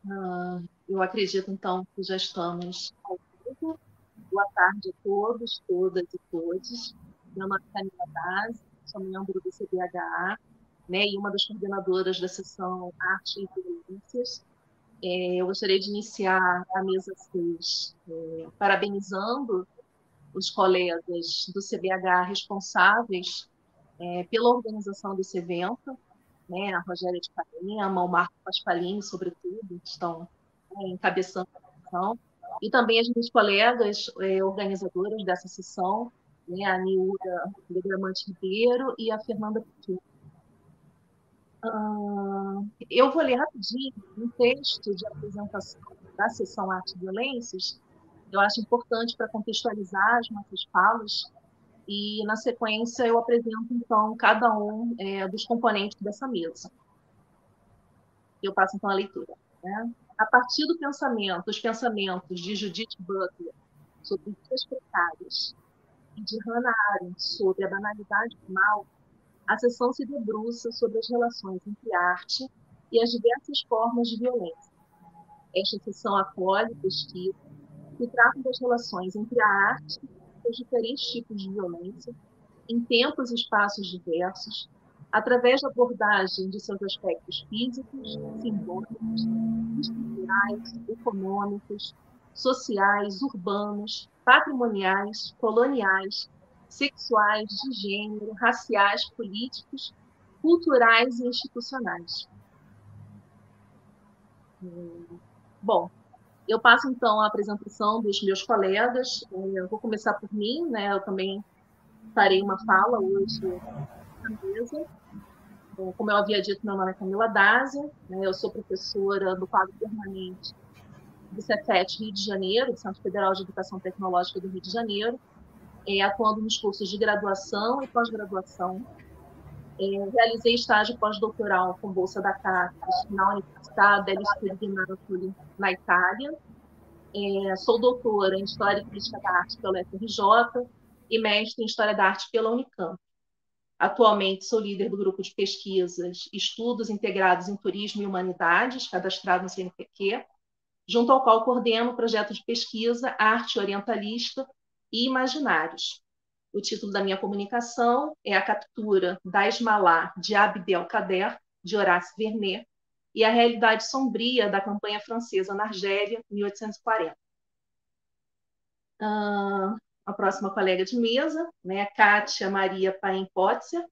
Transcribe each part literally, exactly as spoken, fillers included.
Ah, eu acredito, então, que já estamos ao vivo. Boa tarde a todos, todas e todos. Meu nome é Camila Dazzi, sou membro do C B H A, né, e uma das coordenadoras da seção Arte e Violências. É, eu gostaria de iniciar a mesa seis, é, parabenizando os colegas do C B H A responsáveis é, pela organização desse evento, né, a Rogéria de Parema, o Marco Pasqualini, sobretudo, que estão é, encabeçando a sessão, e também as minhas colegas é, organizadoras dessa sessão, né, a Niura Legramante Ribeiro e a Fernanda Piquet. Ah, eu vou ler rapidinho um texto de apresentação da sessão Arte e Violências, eu acho importante para contextualizar as nossas falas, e, na sequência, eu apresento, então, cada um é, dos componentes dessa mesa. Eu passo, então, a leitura. Né? A partir do pensamento, dos pensamentos de Judith Butler sobre vidas precárias e de Hannah Arendt sobre a banalidade do mal, a sessão se debruça sobre as relações entre arte e as diversas formas de violência. Esta sessão acolhe pesquisas que tratam das relações entre a arte e os diferentes tipos de violência, em tempos e espaços diversos, através da abordagem de seus aspectos físicos, simbólicos, estruturais, econômicos, sociais, urbanos, patrimoniais, coloniais, sexuais, de gênero, raciais, políticos, culturais e institucionais. Bom, eu passo então a apresentação dos meus colegas. Eu vou começar por mim, né? Eu também farei uma fala hoje na mesa. Como eu havia dito, meu nome é Camila Dazzi, né? Eu sou professora do quadro permanente do Cefet Rio de Janeiro, do Centro Federal de Educação Tecnológica do Rio de Janeiro, é, atuando nos cursos de graduação e pós-graduação. É, realizei estágio pós-doutoral com bolsa da CAPES na Universidade degli Studi di Napoli, na Itália. É, sou doutora em História e Crítica da Arte pela U F R J e mestre em História da Arte pela Unicamp. Atualmente sou líder do grupo de pesquisas Estudos Integrados em Turismo e Humanidades, cadastrado no C N P Q, junto ao qual coordeno o projeto de pesquisa Arte Orientalista e Imaginários. O título da minha comunicação é A Captura da Esmalá de Abdelkader, de Horace Vernet, e a realidade sombria da campanha francesa na Argélia, mil oitocentos e quarenta. Uh, a próxima colega de mesa, né, Kátia Maria Paim Potzer.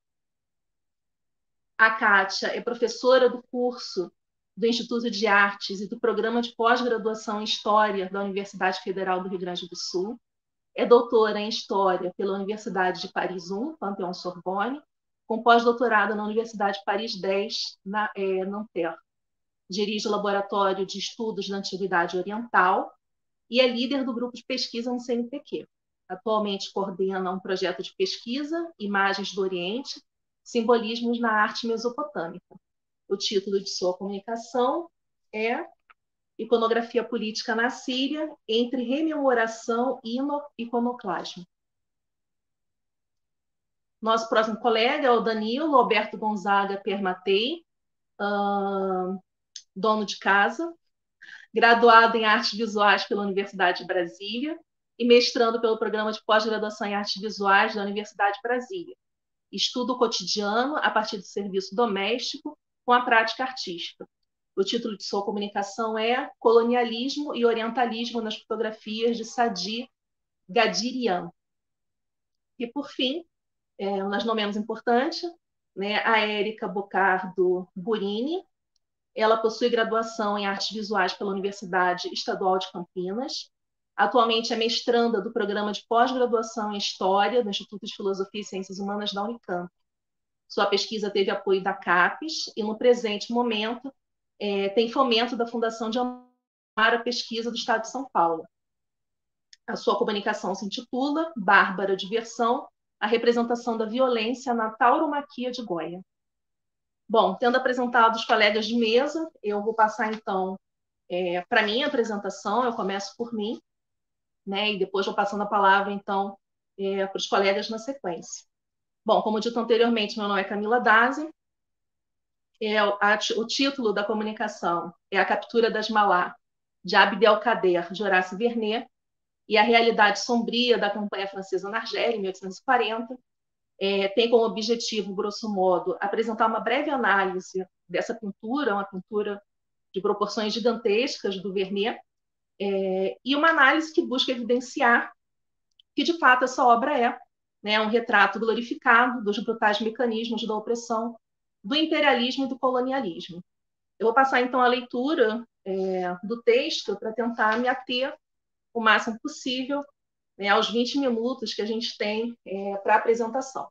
A Kátia é professora do curso do Instituto de Artes e do Programa de Pós-Graduação em História da Universidade Federal do Rio Grande do Sul. É doutora em História pela Universidade de Paris um, Panthéon-Sorbonne, com pós-doutorado na Universidade de Paris dez, na é, Nanterre. Dirige o Laboratório de Estudos da Antiguidade Oriental e é líder do grupo de pesquisa no C N P Q. Atualmente coordena um projeto de pesquisa, Imagens do Oriente, Simbolismos na Arte Mesopotâmica. O título de sua comunicação é Iconografia Política na Síria, entre rememoração e iconoclasmo. Nosso próximo colega é o Danilo Alberto Gonzaga Permatei, uh, dono de casa, graduado em Artes Visuais pela Universidade de Brasília e mestrando pelo Programa de Pós-Graduação em Artes Visuais da Universidade de Brasília. Estuda o cotidiano a partir do serviço doméstico com a prática artística. O título de sua comunicação é Colonialismo e Orientalismo nas Fotografias de Sadi Gadirian. E, por fim, é, mas não menos importante, né, a Érica Bocardo Burini. Ela possui graduação em Artes Visuais pela Universidade Estadual de Campinas. Atualmente é mestranda do Programa de Pós-Graduação em História do Instituto de Filosofia e Ciências Humanas da Unicamp. Sua pesquisa teve apoio da CAPES e, no presente momento, é, tem fomento da Fundação de Amparo à Pesquisa do Estado de São Paulo. A sua comunicação se intitula Bárbara Diversão, a representação da violência na tauromaquia de Goya. Bom, tendo apresentado os colegas de mesa, eu vou passar, então, é, para a minha apresentação. Eu começo por mim, né, e depois vou passando a palavra, então, é, para os colegas na sequência. Bom, como dito anteriormente, meu nome é Camila Dazzi, É, a, o título da comunicação é A Captura das Malá, de Abdelkader de Horace Vernet, e a realidade sombria da campanha francesa na Argélia, em mil oitocentos e quarenta, é, tem como objetivo, grosso modo, apresentar uma breve análise dessa pintura, uma pintura de proporções gigantescas do Vernet, é, e uma análise que busca evidenciar que, de fato, essa obra é, né, um retrato glorificado dos brutais mecanismos da opressão, do imperialismo e do colonialismo. Eu vou passar, então, a leitura é, do texto para tentar me ater o máximo possível, né, aos vinte minutos que a gente tem é, para a apresentação.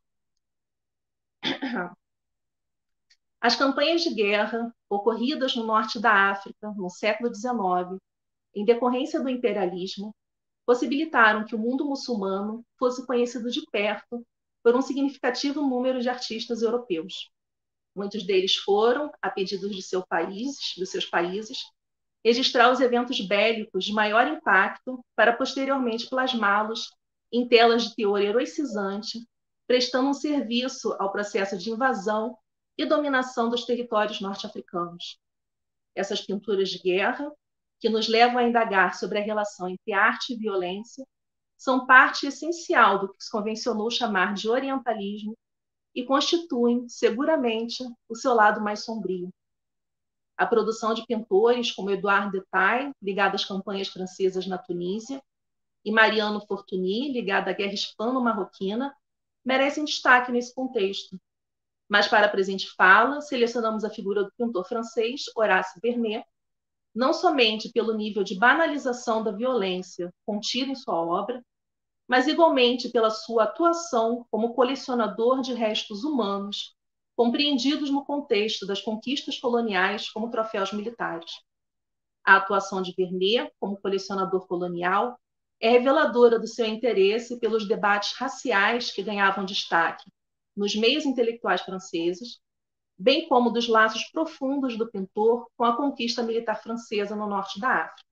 As campanhas de guerra ocorridas no norte da África, no século dezenove, em decorrência do imperialismo, possibilitaram que o mundo muçulmano fosse conhecido de perto por um significativo número de artistas europeus. Muitos deles foram, a pedidos de, seu país, de seus países, registrar os eventos bélicos de maior impacto para posteriormente plasmá-los em telas de teor heroicizante, prestando um serviço ao processo de invasão e dominação dos territórios norte-africanos. Essas pinturas de guerra, que nos levam a indagar sobre a relação entre arte e violência, são parte essencial do que se convencionou chamar de orientalismo e constituem, seguramente, o seu lado mais sombrio. A produção de pintores como Edouard Detaille, ligado às campanhas francesas na Tunísia, e Mariano Fortuny, ligado à guerra hispano-marroquina, merecem destaque nesse contexto. Mas, para a presente fala, selecionamos a figura do pintor francês Horace Vernet, não somente pelo nível de banalização da violência contido em sua obra, mas igualmente pela sua atuação como colecionador de restos humanos, compreendidos no contexto das conquistas coloniais como troféus militares. A atuação de Vernet como colecionador colonial é reveladora do seu interesse pelos debates raciais que ganhavam destaque nos meios intelectuais franceses, bem como dos laços profundos do pintor com a conquista militar francesa no norte da África.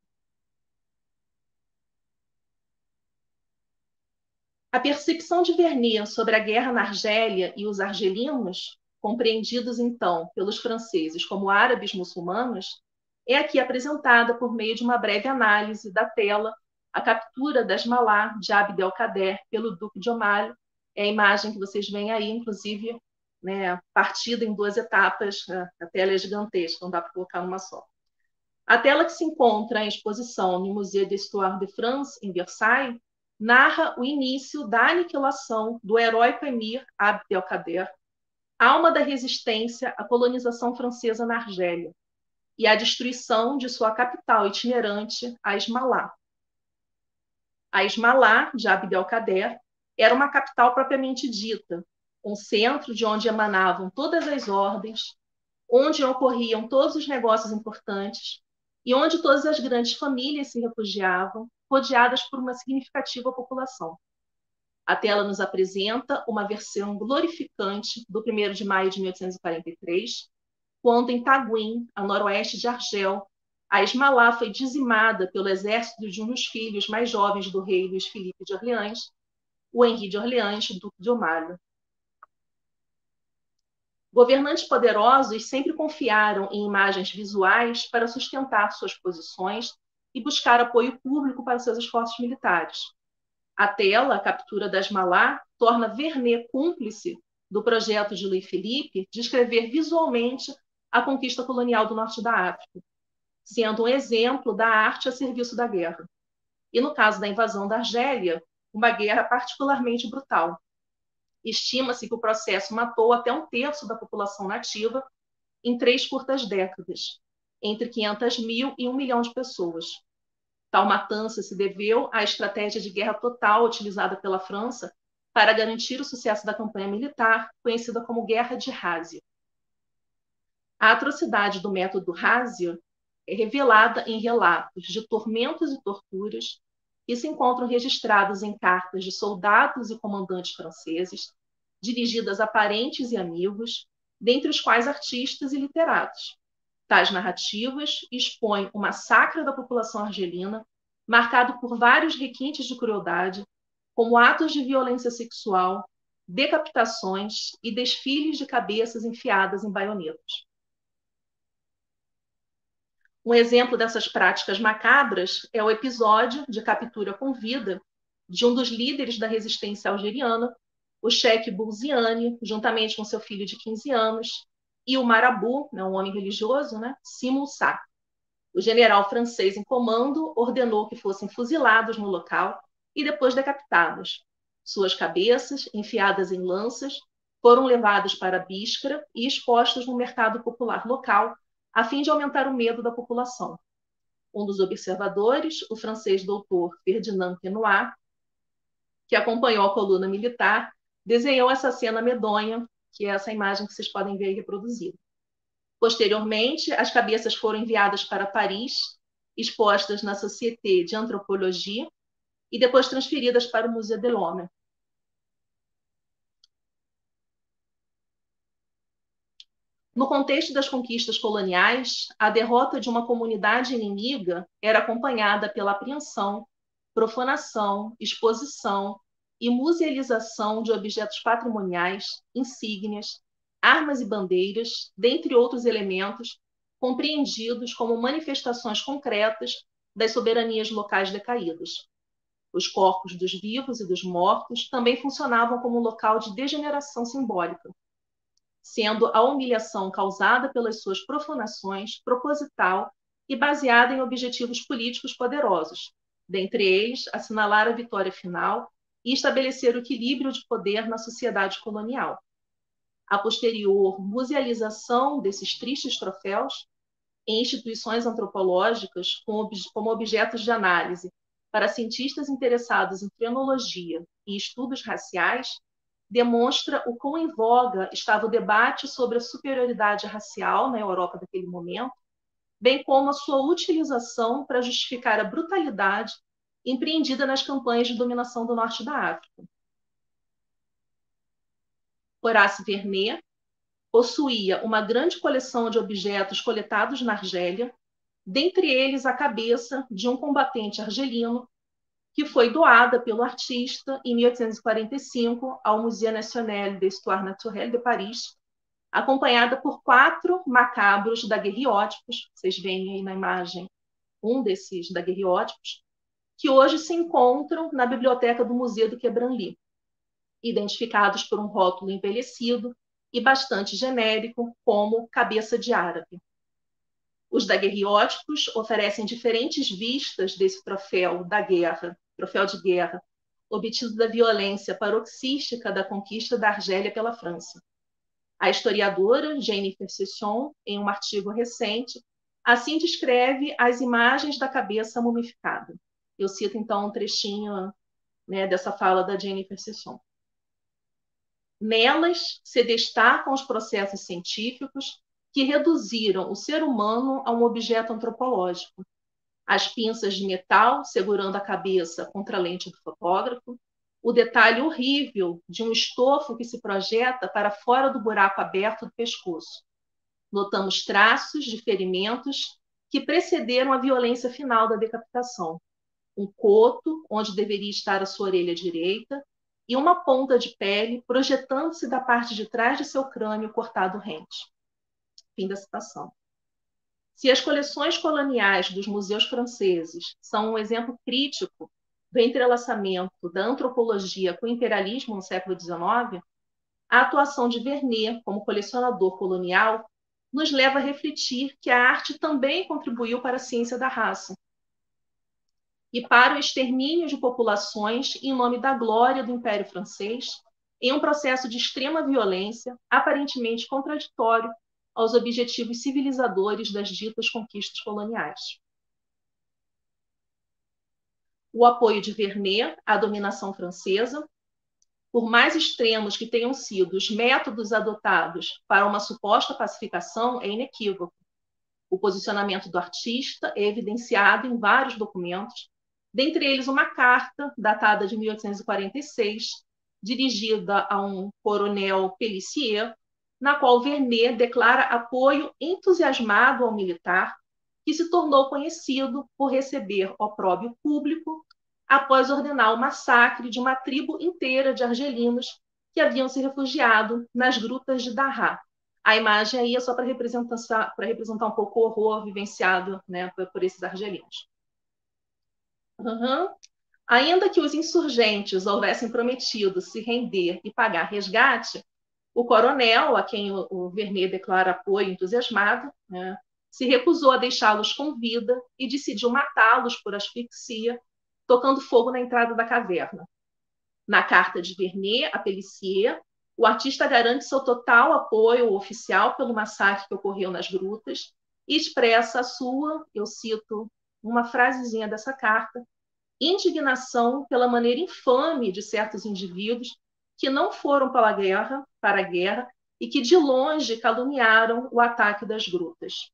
A percepção de Vernet sobre a guerra na Argélia e os argelinos, compreendidos então pelos franceses como árabes muçulmanos, é aqui apresentada por meio de uma breve análise da tela A Captura das Malá, de Abdelkader, pelo Duque de Omalho. É a imagem que vocês veem aí, inclusive, né, partida em duas etapas, a tela é gigantesca, não dá para colocar numa só. A tela que se encontra em exposição no Musée d'Histoire de France, em Versailles, narra o início da aniquilação do heróico emir Abdelkader, alma da resistência à colonização francesa na Argélia, e a destruição de sua capital itinerante, a Esmalá. A Esmalá, de Abdelkader, era uma capital propriamente dita, um centro de onde emanavam todas as ordens, onde ocorriam todos os negócios importantes e onde todas as grandes famílias se refugiavam, rodeadas por uma significativa população. A tela nos apresenta uma versão glorificante do primeiro de maio de mil oitocentos e quarenta e três, quando em Taguin, a noroeste de Argel, a Esmalá foi dizimada pelo exército de um dos filhos mais jovens do rei Luís Filipe de Orleans, o Henri de Orleans, duque de Omalho. Governantes poderosos sempre confiaram em imagens visuais para sustentar suas posições e buscar apoio público para seus esforços militares. A tela, a captura das Malá, torna Vernet cúmplice do projeto de Louis Philippe de escrever visualmente a conquista colonial do norte da África, sendo um exemplo da arte a serviço da guerra. E no caso da invasão da Argélia, uma guerra particularmente brutal. Estima-se que o processo matou até um terço da população nativa em três curtas décadas, entre quinhentas mil e um milhão de pessoas. Tal matança se deveu à estratégia de guerra total utilizada pela França para garantir o sucesso da campanha militar, conhecida como Guerra de Razia. A atrocidade do método Razia é revelada em relatos de tormentos e torturas que se encontram registrados em cartas de soldados e comandantes franceses, dirigidas a parentes e amigos, dentre os quais artistas e literatos. Tais narrativas expõem o massacre da população argelina, marcado por vários requintes de crueldade, como atos de violência sexual, decapitações e desfiles de cabeças enfiadas em baionetas. Um exemplo dessas práticas macabras é o episódio de captura com vida de um dos líderes da resistência algeriana, o Cheikh Bourziane, juntamente com seu filho de quinze anos, e o marabu, né, um homem religioso, né, Simon Sá. O general francês em comando ordenou que fossem fuzilados no local e depois decapitados. Suas cabeças, enfiadas em lanças, foram levadas para Biskra e expostas no mercado popular local, a fim de aumentar o medo da população. Um dos observadores, o francês doutor Ferdinand Quenoir, que acompanhou a coluna militar, desenhou essa cena medonha, que é essa imagem que vocês podem ver aí reproduzida. Posteriormente, as cabeças foram enviadas para Paris, expostas na Société de Anthropologie e depois transferidas para o Museu de l'Homme. No contexto das conquistas coloniais, a derrota de uma comunidade inimiga era acompanhada pela apreensão, profanação, exposição e musealização de objetos patrimoniais, insígnias, armas e bandeiras, dentre outros elementos, compreendidos como manifestações concretas das soberanias locais decaídas. Os corpos dos vivos e dos mortos também funcionavam como um local de degeneração simbólica, sendo a humilhação causada pelas suas profanações proposital e baseada em objetivos políticos poderosos, dentre eles assinalar a vitória final e estabelecer o equilíbrio de poder na sociedade colonial. A posterior musealização desses tristes troféus em instituições antropológicas como objetos de análise para cientistas interessados em frenologia e estudos raciais demonstra o quão em voga estava o debate sobre a superioridade racial na Europa daquele momento, bem como a sua utilização para justificar a brutalidade empreendida nas campanhas de dominação do norte da África. Horace Vernet possuía uma grande coleção de objetos coletados na Argélia, dentre eles a cabeça de um combatente argelino que foi doada pelo artista em mil oitocentos e quarenta e cinco ao Musée National d'Histoire Naturelle de Paris, acompanhada por quatro macabros daguerreótipos, vocês veem aí na imagem um desses daguerreótipos, que hoje se encontram na biblioteca do Museu do Quai Branly, identificados por um rótulo envelhecido e bastante genérico como cabeça de árabe. Os daguerreótipos oferecem diferentes vistas desse troféu da guerra, troféu de guerra, obtido da violência paroxística da conquista da Argélia pela França. A historiadora Jennifer Session, em um artigo recente, assim descreve as imagens da cabeça mumificada. Eu cito, então, um trechinho, né, dessa fala da Jennifer Session. Nelas se destacam os processos científicos que reduziram o ser humano a um objeto antropológico. As pinças de metal segurando a cabeça contra a lente do fotógrafo, o detalhe horrível de um estofo que se projeta para fora do buraco aberto do pescoço. Notamos traços de ferimentos que precederam a violência final da decapitação. Um coto, onde deveria estar a sua orelha direita, e uma ponta de pele projetando-se da parte de trás de seu crânio cortado rente. Fim da citação. Se as coleções coloniais dos museus franceses são um exemplo crítico do entrelaçamento da antropologia com o imperialismo no século dezenove, a atuação de Vernet como colecionador colonial nos leva a refletir que a arte também contribuiu para a ciência da raça e para o extermínio de populações em nome da glória do Império Francês, em um processo de extrema violência, aparentemente contraditório aos objetivos civilizadores das ditas conquistas coloniais. O apoio de Vernet à dominação francesa, por mais extremos que tenham sido os métodos adotados para uma suposta pacificação, é inequívoco. O posicionamento do artista é evidenciado em vários documentos, dentre eles uma carta datada de mil oitocentos e quarenta e seis, dirigida a um coronel Pélissier, na qual Vernet declara apoio entusiasmado ao militar, que se tornou conhecido por receber opróbrio público após ordenar o massacre de uma tribo inteira de argelinos que haviam se refugiado nas grutas de Dahá, A imagem aí é só para representar, para representar um pouco o horror vivenciado, né, por, por esses argelinos. Uhum. Ainda que os insurgentes houvessem prometido se render e pagar resgate, o coronel, a quem o, o Vernet declara apoio entusiasmado, né, se recusou a deixá-los com vida e decidiu matá-los por asfixia, tocando fogo na entrada da caverna. Na carta de Vernet a Pélissier, o artista garante seu total apoio oficial pelo massacre que ocorreu nas grutas e expressa a sua, eu cito uma frasezinha dessa carta, indignação pela maneira infame de certos indivíduos que não foram para a guerra, para a guerra e que de longe caluniaram o ataque das grutas.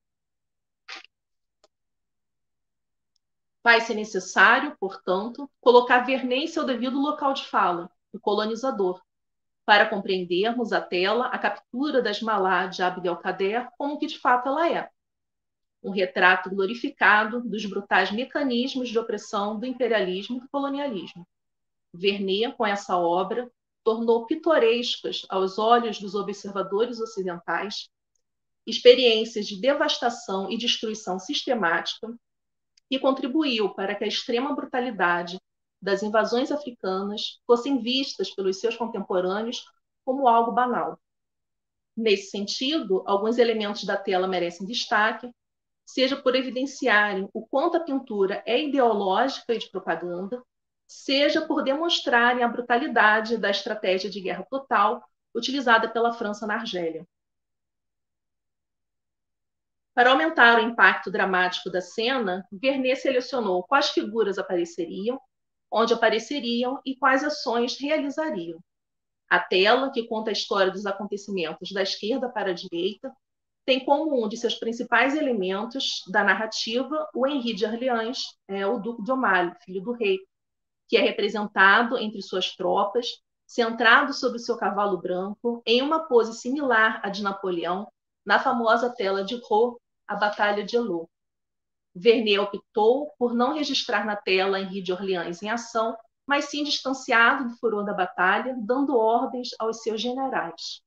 Vai ser necessário, portanto, colocar Vernet em seu devido local de fala, o colonizador, para compreendermos a tela, a captura das Malá de Abd-el-Kader como que de fato ela é. Um retrato glorificado dos brutais mecanismos de opressão do imperialismo e do colonialismo. Vernet, com essa obra, tornou pitorescas aos olhos dos observadores ocidentais experiências de devastação e destruição sistemática e contribuiu para que a extrema brutalidade das invasões africanas fossem vistas pelos seus contemporâneos como algo banal. Nesse sentido, alguns elementos da tela merecem destaque, seja por evidenciarem o quanto a pintura é ideológica e de propaganda, seja por demonstrarem a brutalidade da estratégia de guerra total utilizada pela França na Argélia. Para aumentar o impacto dramático da cena, Vernet selecionou quais figuras apareceriam, onde apareceriam e quais ações realizariam. A tela, que conta a história dos acontecimentos da esquerda para a direita, tem como um de seus principais elementos da narrativa o Henri de Orleans, é, o Duque de Aumale, filho do rei, que é representado entre suas tropas, centrado sobre seu cavalo branco, em uma pose similar à de Napoleão, na famosa tela de Raux, a Batalha de Elo. Vernet optou por não registrar na tela Henri de Orleans em ação, mas sim distanciado do furor da batalha, dando ordens aos seus generais.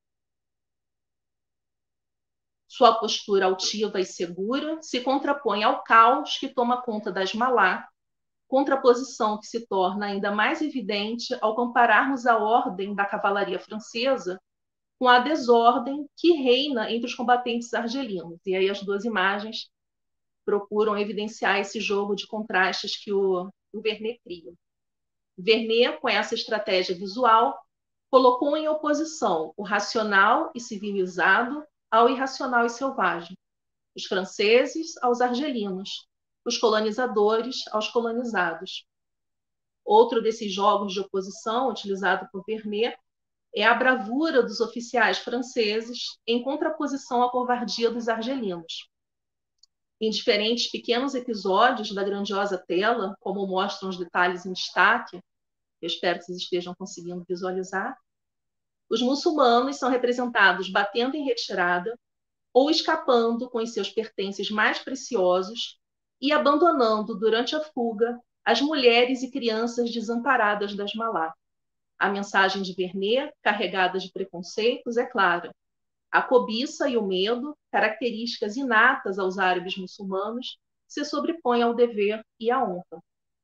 Sua postura altiva e segura se contrapõe ao caos que toma conta das Malá, contraposição que se torna ainda mais evidente ao compararmos a ordem da cavalaria francesa com a desordem que reina entre os combatentes argelinos. E aí as duas imagens procuram evidenciar esse jogo de contrastes que o, o Vernet cria. Vernet, com essa estratégia visual, colocou em oposição o racional e civilizado ao irracional e selvagem, os franceses aos argelinos, os colonizadores aos colonizados. Outro desses jogos de oposição utilizado por Vernet é a bravura dos oficiais franceses em contraposição à covardia dos argelinos. Em diferentes pequenos episódios da grandiosa tela, como mostram os detalhes em destaque, eu espero que vocês estejam conseguindo visualizar, os muçulmanos são representados batendo em retirada ou escapando com os seus pertences mais preciosos e abandonando durante a fuga as mulheres e crianças desamparadas das Malá. A mensagem de Vernet, carregada de preconceitos, é clara. A cobiça e o medo, características inatas aos árabes muçulmanos, se sobrepõem ao dever e à honra.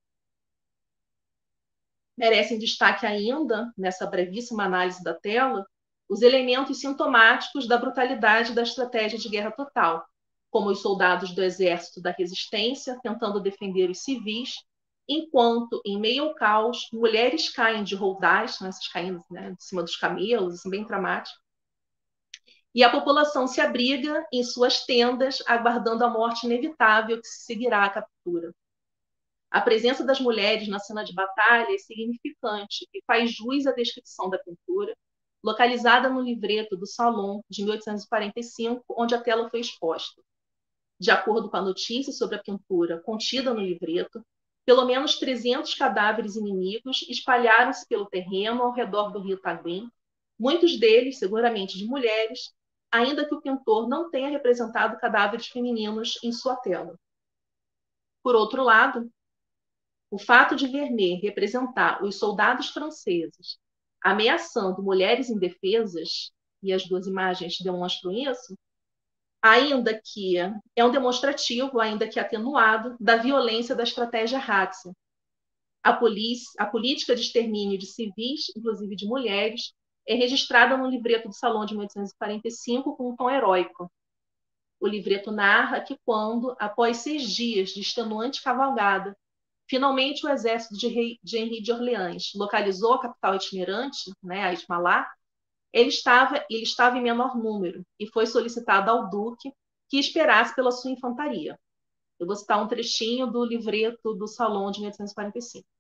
Merecem destaque ainda, nessa brevíssima análise da tela, os elementos sintomáticos da brutalidade da estratégia de guerra total, como os soldados do exército da resistência tentando defender os civis, enquanto, em meio ao caos, mulheres caem de roldais, né, caindo, né, de cima dos camelos, assim, bem dramático, e a população se abriga em suas tendas, aguardando a morte inevitável que se seguirá à captura. A presença das mulheres na cena de batalha é significante e faz jus à descrição da pintura, localizada no livreto do Salon de mil oitocentos e quarenta e cinco, onde a tela foi exposta. De acordo com a notícia sobre a pintura contida no livreto, pelo menos trezentos cadáveres inimigos espalharam-se pelo terreno ao redor do rio Taguim, muitos deles seguramente de mulheres, ainda que o pintor não tenha representado cadáveres femininos em sua tela. Por outro lado, o fato de Vernet representar os soldados franceses ameaçando mulheres indefesas e as duas imagens demonstram isso, ainda que é um demonstrativo, ainda que atenuado, da violência da estratégia Hatzi. A, polícia, a política de extermínio de civis, inclusive de mulheres, é registrada no livreto do Salão de mil oitocentos e quarenta e cinco com um tom heróico. O livreto narra que quando, após seis dias de extenuante cavalgada, finalmente o exército de, rei, de Henri de Orleans localizou a capital itinerante, né, a Ismalá, ele estava, ele estava em menor número e foi solicitado ao duque que esperasse pela sua infantaria. Eu vou citar um trechinho do livreto do Salão de mil oitocentos e quarenta e cinco.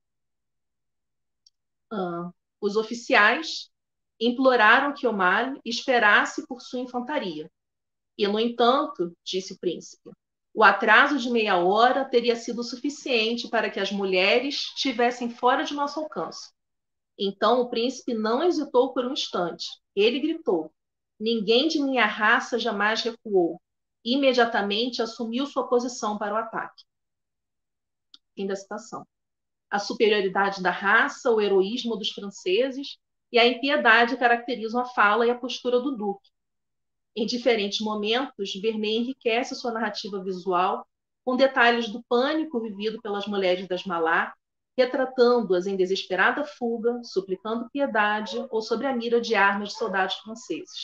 Ah, os oficiais imploraram que O'Malley esperasse por sua infantaria. E, no entanto, disse o príncipe, o atraso de meia hora teria sido suficiente para que as mulheres estivessem fora de nosso alcance. Então o príncipe não hesitou por um instante. Ele gritou: ninguém de minha raça jamais recuou. Imediatamente assumiu sua posição para o ataque. Fim da citação. A superioridade da raça, o heroísmo dos franceses e a impiedade caracterizam a fala e a postura do duque. Em diferentes momentos, Vernet enriquece sua narrativa visual com detalhes do pânico vivido pelas mulheres das Malá, retratando-as em desesperada fuga, suplicando piedade ou sob a mira de armas de soldados franceses.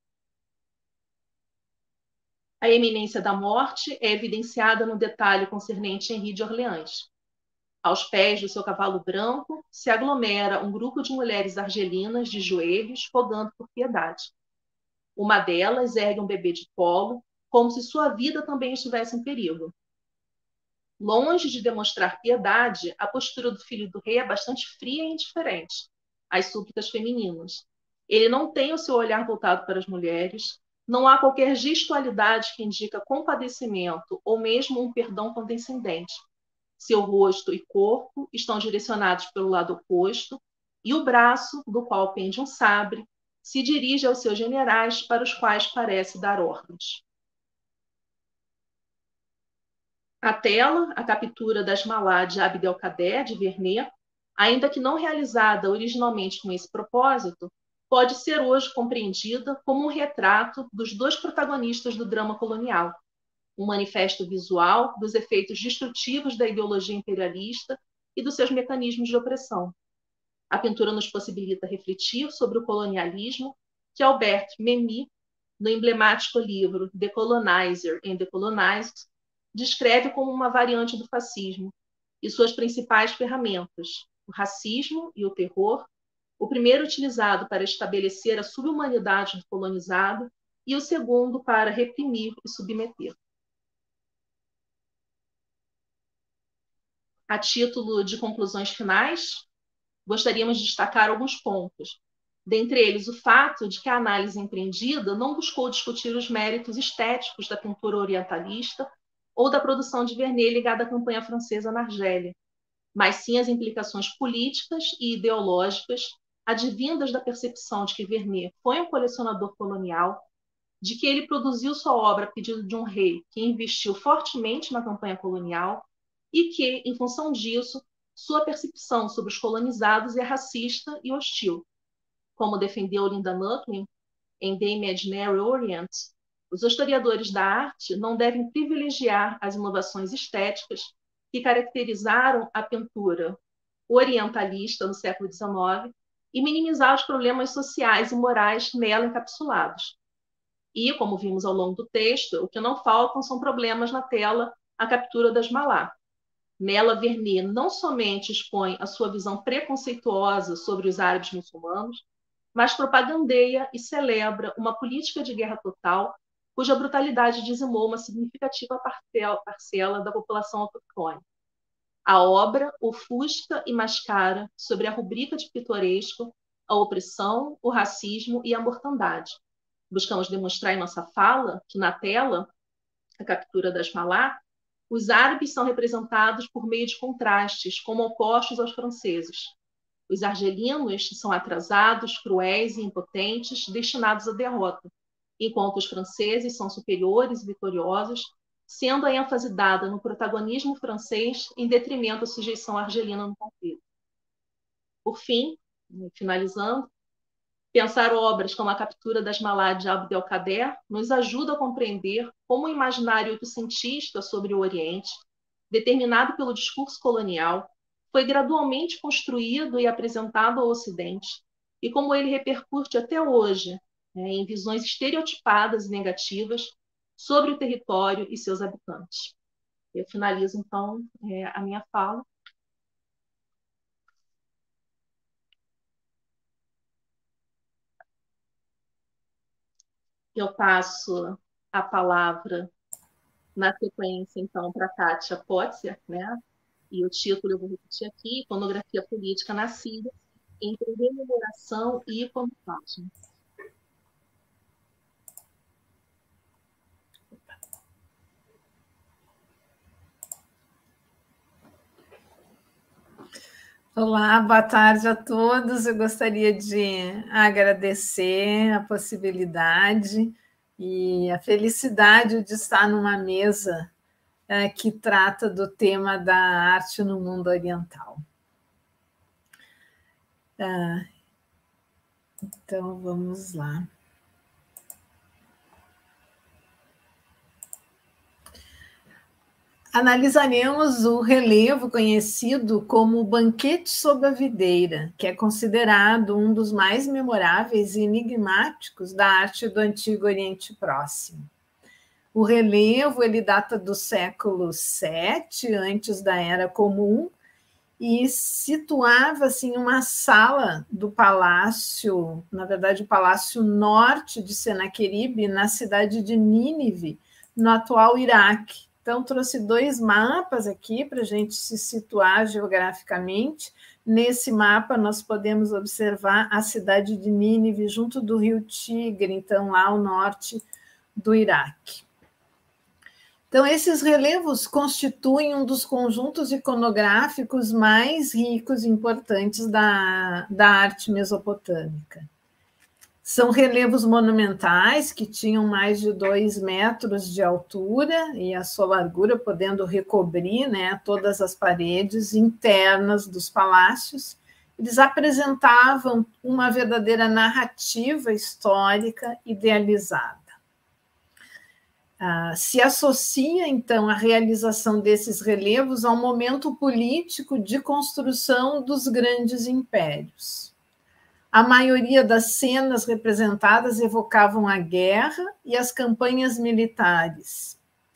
A iminência da morte é evidenciada no detalhe concernente Henri de Orleans. Aos pés do seu cavalo branco se aglomera um grupo de mulheres argelinas de joelhos, rogando por piedade. Uma delas ergue um bebê de colo, como se sua vida também estivesse em perigo. Longe de demonstrar piedade, a postura do filho do rei é bastante fria e indiferente às súplicas femininas. Ele não tem o seu olhar voltado para as mulheres, não há qualquer gestualidade que indica compadecimento ou mesmo um perdão condescendente. Seu rosto e corpo estão direcionados pelo lado oposto, e o braço, do qual pende um sabre, se dirige aos seus generais, para os quais parece dar ordens. A tela, a captura das Malá de Abdelkader, de Vernet, ainda que não realizada originalmente com esse propósito, pode ser hoje compreendida como um retrato dos dois protagonistas do drama colonial, um manifesto visual dos efeitos destrutivos da ideologia imperialista e dos seus mecanismos de opressão. A pintura nos possibilita refletir sobre o colonialismo que Albert Memmi, no emblemático livro The Colonizer and the Colonized, descreve como uma variante do fascismo e suas principais ferramentas, o racismo e o terror, o primeiro utilizado para estabelecer a subhumanidade do colonizado e o segundo para reprimir e submeter. A título de conclusões finais, gostaríamos de destacar alguns pontos. Dentre eles, o fato de que a análise empreendida não buscou discutir os méritos estéticos da pintura orientalista ou da produção de Vernet ligada à campanha francesa na Argélia, mas sim as implicações políticas e ideológicas advindas da percepção de que Vernet foi um colecionador colonial, de que ele produziu sua obra a pedido de um rei que investiu fortemente na campanha colonial e que, em função disso, sua percepção sobre os colonizados é racista e hostil. Como defendeu Linda Nutley em The Imaginary Orient, os historiadores da arte não devem privilegiar as inovações estéticas que caracterizaram a pintura orientalista no século dezenove e minimizar os problemas sociais e morais nela encapsulados. E, como vimos ao longo do texto, o que não faltam são problemas na tela, a captura das Malá. Nela, Vernet não somente expõe a sua visão preconceituosa sobre os árabes muçulmanos, mas propagandeia e celebra uma política de guerra total, cuja brutalidade dizimou uma significativa parcela da população autoctone. A obra ofusca e mascara, sobre a rubrica de pitoresco, a opressão, o racismo e a mortandade. Buscamos demonstrar em nossa fala que, na tela, a captura das Malá, os árabes são representados por meio de contrastes, como opostos aos franceses. Os argelinos são atrasados, cruéis e impotentes, destinados à derrota, enquanto os franceses são superiores e vitoriosos, sendo a ênfase dada no protagonismo francês em detrimento da sujeição argelina no conflito. Por fim, finalizando, Pensar obras como A Captura das Malades de Abdelkader nos ajuda a compreender como o imaginário oitocentista sobre o Oriente, determinado pelo discurso colonial, foi gradualmente construído e apresentado ao Ocidente, e como ele repercute até hoje, né, em visões estereotipadas e negativas sobre o território e seus habitantes. Eu finalizo, então, é, a minha fala. Eu passo a palavra, na sequência, então, para a Kátia Potzer, né? E o título eu vou repetir aqui: Iconografia Política na Síria, entre rememoração e iconoclasmo. Olá, boa tarde a todos. Eu gostaria de agradecer a possibilidade e a felicidade de estar numa mesa é, que trata do tema da arte no mundo oriental. Ah, então, vamos lá. Analisaremos o relevo conhecido como o Banquete sob a Videira, que é considerado um dos mais memoráveis e enigmáticos da arte do Antigo Oriente Próximo. O relevo ele data do século sete, antes da Era Comum, e situava-se em uma sala do palácio, na verdade, o palácio norte de Senaqueribe, na cidade de Nínive, no atual Iraque. Então, trouxe dois mapas aqui para a gente se situar geograficamente. Nesse mapa, nós podemos observar a cidade de Nínive, junto do rio Tigre, então, lá ao norte do Iraque. Então, esses relevos constituem um dos conjuntos iconográficos mais ricos e importantes da, da arte mesopotâmica. São relevos monumentais que tinham mais de dois metros de altura e a sua largura podendo recobrir, né, todas as paredes internas dos palácios. Eles apresentavam uma verdadeira narrativa histórica idealizada. Ah, se associa, então, a realização desses relevos ao momento político de construção dos grandes impérios. A maioria das cenas representadas evocavam a guerra e as campanhas militares.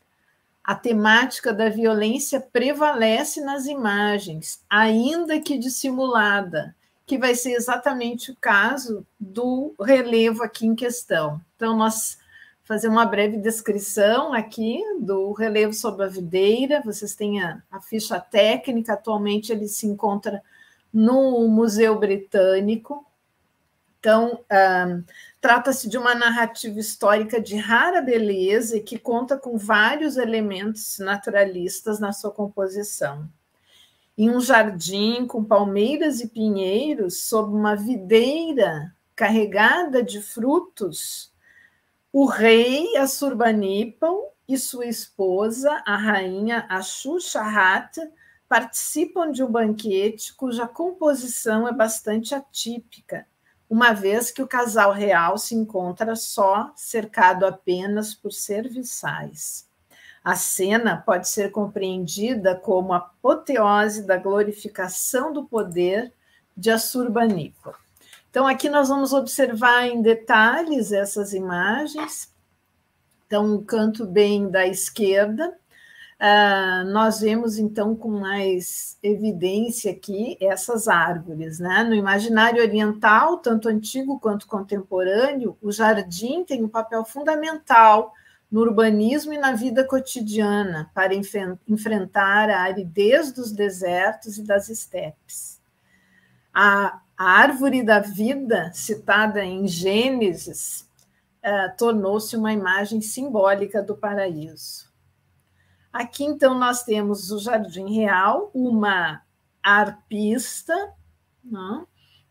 A temática da violência prevalece nas imagens, ainda que dissimulada, que vai ser exatamente o caso do relevo aqui em questão. Então, nós fazer uma breve descrição aqui do relevo sob a videira. Vocês têm a, a ficha técnica, atualmente ele se encontra no Museu Britânico. Então, um, trata-se de uma narrativa histórica de rara beleza e que conta com vários elementos naturalistas na sua composição. Em um jardim com palmeiras e pinheiros, sob uma videira carregada de frutos, o rei Assurbanipal e sua esposa, a rainha Ashur-Shahat, participam de um banquete cuja composição é bastante atípica, uma vez que o casal real se encontra só, cercado apenas por serviçais. A cena pode ser compreendida como a apoteose da glorificação do poder de Assurbanipal. Então, aqui nós vamos observar em detalhes essas imagens. Então, o canto bem da esquerda, Uh, nós vemos, então, com mais evidência aqui, essas árvores, né? No imaginário oriental, tanto antigo quanto contemporâneo, o jardim tem um papel fundamental no urbanismo e na vida cotidiana para enf- enfrentar a aridez dos desertos e das estepes. A, a árvore da vida, citada em Gênesis, uh, tornou-se uma imagem simbólica do paraíso. Aqui, então, nós temos o Jardim Real, uma arpista, né,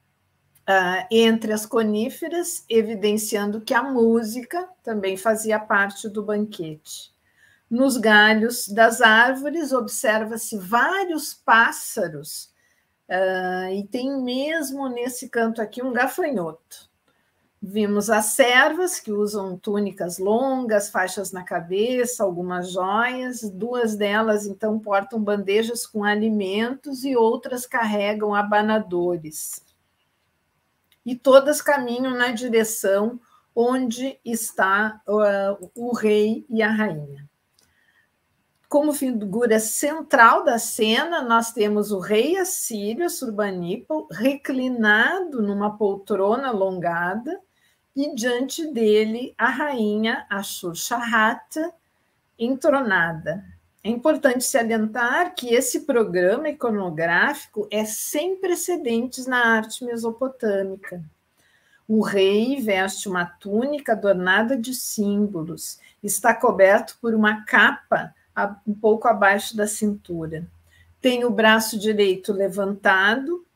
uh, entre as coníferas, evidenciando que a música também fazia parte do banquete. Nos galhos das árvores, observa-se vários pássaros, uh, e tem mesmo nesse canto aqui um gafanhoto. Vimos as servas, que usam túnicas longas, faixas na cabeça, algumas joias. Duas delas, então, portam bandejas com alimentos e outras carregam abanadores. E todas caminham na direção onde está uh, o rei e a rainha. Como figura central da cena, nós temos o rei assírio, Assurbanipal, reclinado numa poltrona alongada, e diante dele a rainha Ashur-Shahata, entronada. É importante salientar que esse programa iconográfico é sem precedentes na arte mesopotâmica. O rei veste uma túnica adornada de símbolos, está coberto por uma capa um pouco abaixo da cintura. Tem o braço direito levantado,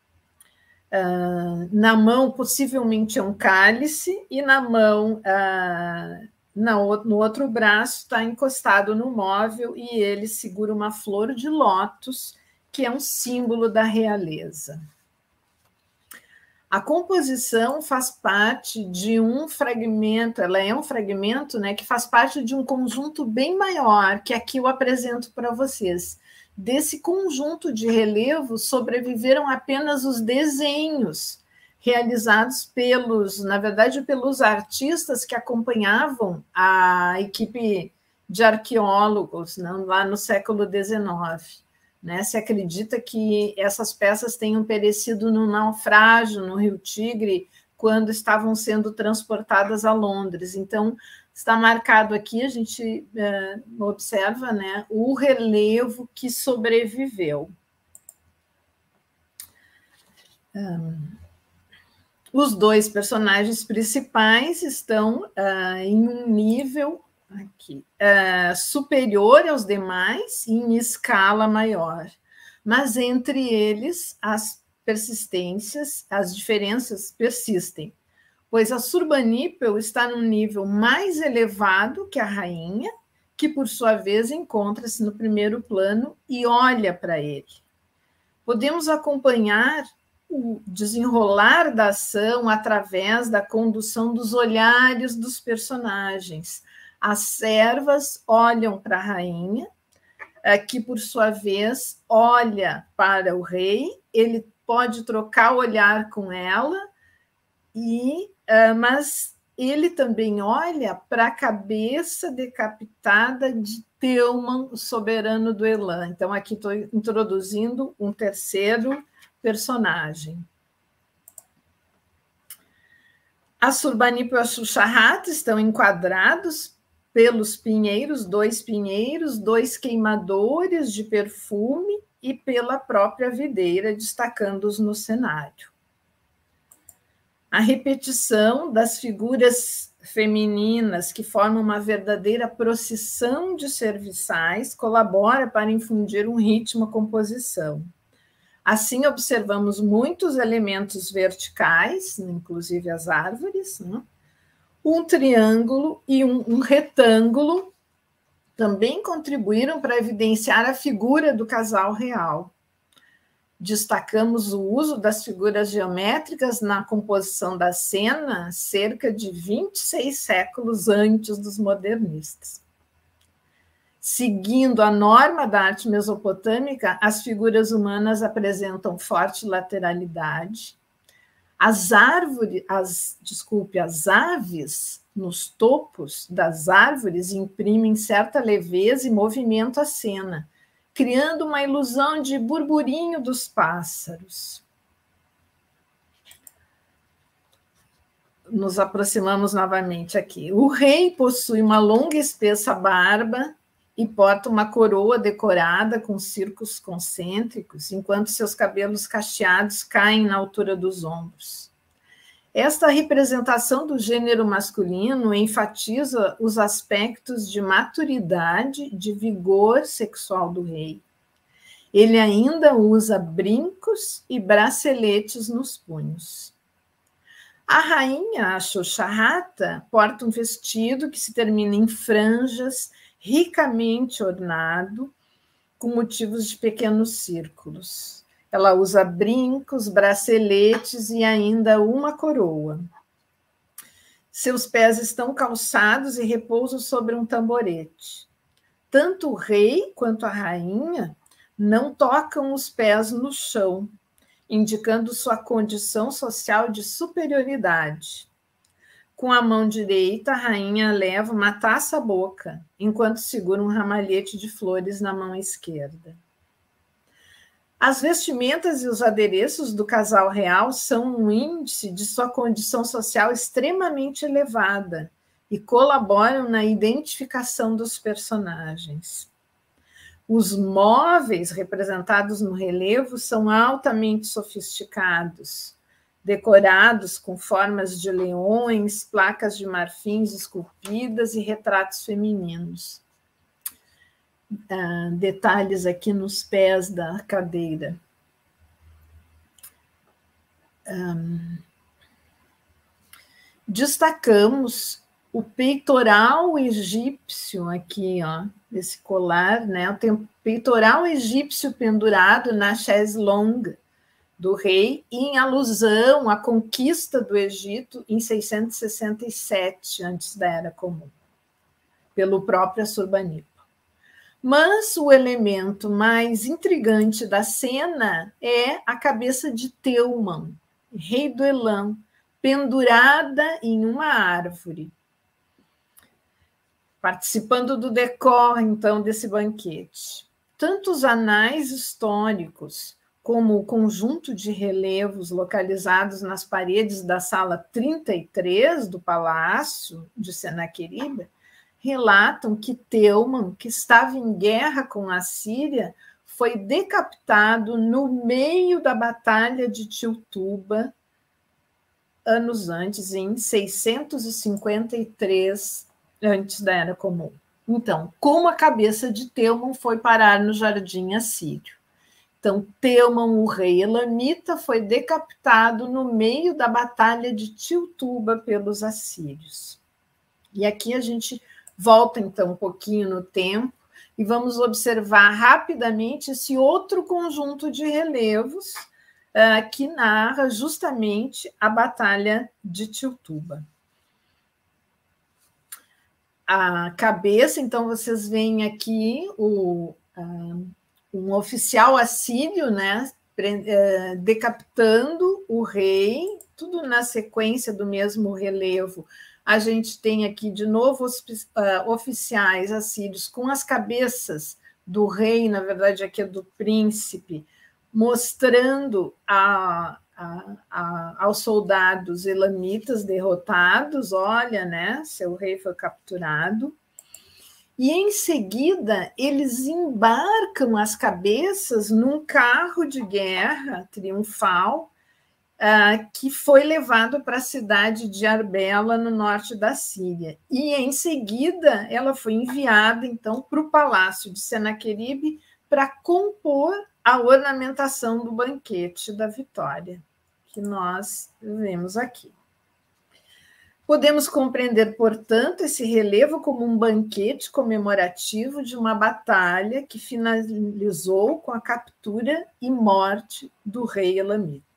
Uh, na mão, possivelmente, é um cálice, e na mão, uh, na, no outro braço, está encostado no móvel, e ele segura uma flor de lótus, que é um símbolo da realeza. A composição faz parte de um fragmento, ela é um fragmento, né, que faz parte de um conjunto bem maior, que aqui eu apresento para vocês. Desse conjunto de relevos sobreviveram apenas os desenhos realizados pelos, na verdade, pelos artistas que acompanhavam a equipe de arqueólogos, né, lá no século dezenove. Né? Se acredita que essas peças tenham perecido no naufrágio no Rio Tigre quando estavam sendo transportadas a Londres. Então, está marcado aqui, a gente é, observa, né, o relevo que sobreviveu. Um, os dois personagens principais estão uh, em um nível aqui, uh, superior aos demais e em escala maior, mas entre eles as persistências, as diferenças persistem, pois Assurbanipal está num nível mais elevado que a rainha, que, por sua vez, encontra-se no primeiro plano e olha para ele. Podemos acompanhar o desenrolar da ação através da condução dos olhares dos personagens. As servas olham para a rainha, que, por sua vez, olha para o rei, ele pode trocar o olhar com ela, e, uh, mas ele também olha para a cabeça decapitada de Teoman, o soberano do Elam. Então, aqui estou introduzindo um terceiro personagem. Assurbanipal e Ashur-Shahata estão enquadrados pelos pinheiros, dois pinheiros, dois queimadores de perfume e pela própria videira, destacando-os no cenário. A repetição das figuras femininas, que formam uma verdadeira procissão de serviçais, colabora para infundir um ritmo à composição. Assim, observamos muitos elementos verticais, inclusive as árvores, né? Um triângulo e um, um retângulo também contribuíram para evidenciar a figura do casal real. Destacamos o uso das figuras geométricas na composição da cena cerca de vinte e seis séculos antes dos modernistas. Seguindo a norma da arte mesopotâmica, as figuras humanas apresentam forte lateralidade. As árvores, as, desculpe, as aves nos topos das árvores imprimem certa leveza e movimento à cena, criando uma ilusão de burburinho dos pássaros. Nos aproximamos novamente aqui. O rei possui uma longa e espessa barba e porta uma coroa decorada com círculos concêntricos, enquanto seus cabelos cacheados caem na altura dos ombros. Esta representação do gênero masculino enfatiza os aspectos de maturidade, de vigor sexual do rei. Ele ainda usa brincos e braceletes nos punhos. A rainha Ashur-Shahata porta um vestido que se termina em franjas, ricamente ornado, com motivos de pequenos círculos. Ela usa brincos, braceletes e ainda uma coroa. Seus pés estão calçados e repousam sobre um tamborete. Tanto o rei quanto a rainha não tocam os pés no chão, indicando sua condição social de superioridade. Com a mão direita, a rainha leva uma taça à boca, enquanto segura um ramalhete de flores na mão esquerda. As vestimentas e os adereços do casal real são um índice de sua condição social extremamente elevada e colaboram na identificação dos personagens. Os móveis representados no relevo são altamente sofisticados, decorados com formas de leões, placas de marfins esculpidas e retratos femininos. Ah, detalhes aqui nos pés da cadeira. Um, destacamos o peitoral egípcio aqui, ó, desse colar, né? Tem o peitoral egípcio pendurado na chaise longue do rei, em alusão à conquista do Egito em seiscentos e sessenta e sete, antes da Era Comum, pelo próprio Assurbanipal. Mas o elemento mais intrigante da cena é a cabeça de Teuman, rei do Elam, pendurada em uma árvore, participando do decor, então, desse banquete. Tanto os anais históricos como o conjunto de relevos localizados nas paredes da sala trinta e três do palácio de Senaqueribe relatam que Teuman, que estava em guerra com a Síria, foi decapitado no meio da Batalha de Tiltuba, anos antes, em seiscentos e cinquenta e três, antes da Era Comum. Então, como a cabeça de Teuman foi parar no jardim assírio? Então, Teuman, o rei elamita, foi decapitado no meio da Batalha de Tiltuba pelos assírios. E aqui a gente volta, então, um pouquinho no tempo e vamos observar rapidamente esse outro conjunto de relevos uh, que narra justamente a Batalha de Tiltuba. A cabeça, então, vocês veem aqui o, uh, um oficial assírio, né, uh, decapitando o rei, tudo na sequência do mesmo relevo. A gente tem aqui, de novo, os uh, oficiais assírios com as cabeças do rei, na verdade, aqui é do príncipe, mostrando a, a, a, aos soldados elamitas derrotados, olha, né, seu rei foi capturado. E, em seguida, eles embarcam as cabeças num carro de guerra triunfal, Uh, que foi levado para a cidade de Arbela, no norte da Síria. E, em seguida, ela foi enviada, então, para o palácio de Senaqueribe para compor a ornamentação do banquete da vitória, que nós vemos aqui. Podemos compreender, portanto, esse relevo como um banquete comemorativo de uma batalha que finalizou com a captura e morte do rei elamita.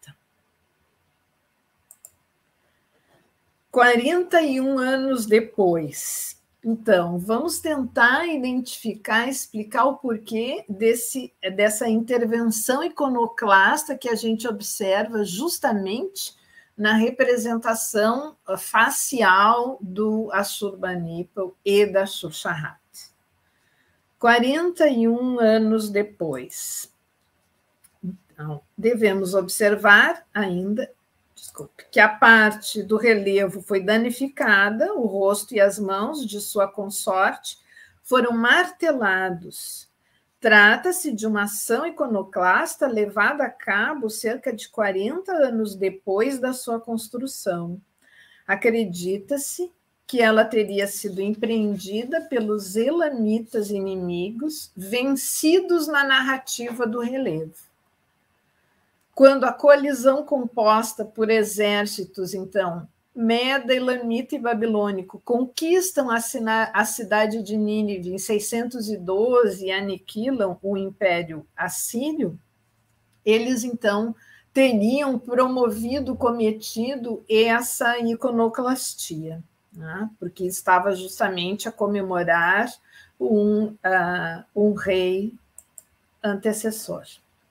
quarenta e um anos depois. Então, vamos tentar identificar, explicar o porquê desse, dessa intervenção iconoclasta que a gente observa justamente na representação facial do Assurbanipal e da Shusharrat. quarenta e um anos depois. Então, devemos observar ainda Desculpe, que a parte do relevo foi danificada, o rosto e as mãos de sua consorte foram martelados. Trata-se de uma ação iconoclasta levada a cabo cerca de quarenta anos depois da sua construção. Acredita-se que ela teria sido empreendida pelos elamitas inimigos, vencidos na narrativa do relevo. Quando a coalizão composta por exércitos, então, Meda, Elamita e Babilônico, conquistam a, a cidade de Nínive em seiscentos e doze e aniquilam o Império Assírio, eles, então, teriam promovido, cometido essa iconoclastia. né? Porque estava justamente a comemorar um, uh, um rei antecessor.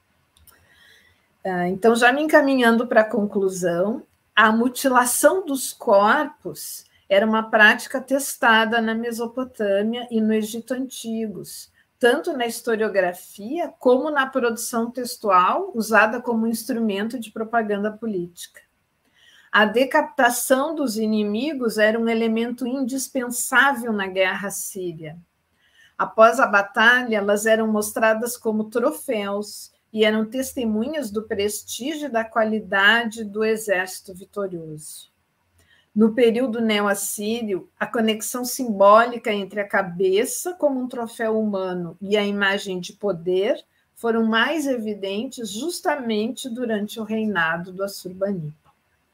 Uh, então, já me encaminhando para a conclusão, a mutilação dos corpos era uma prática testada na Mesopotâmia e no Egito Antigos, tanto na historiografia como na produção textual, usada como instrumento de propaganda política. A decapitação dos inimigos era um elemento indispensável na guerra síria. Após a batalha, elas eram mostradas como troféus e eram testemunhas do prestígio e da qualidade do exército vitorioso. No período neo-assírio, a conexão simbólica entre a cabeça como um troféu humano e a imagem de poder foram mais evidentes justamente durante o reinado do Assurbanipal.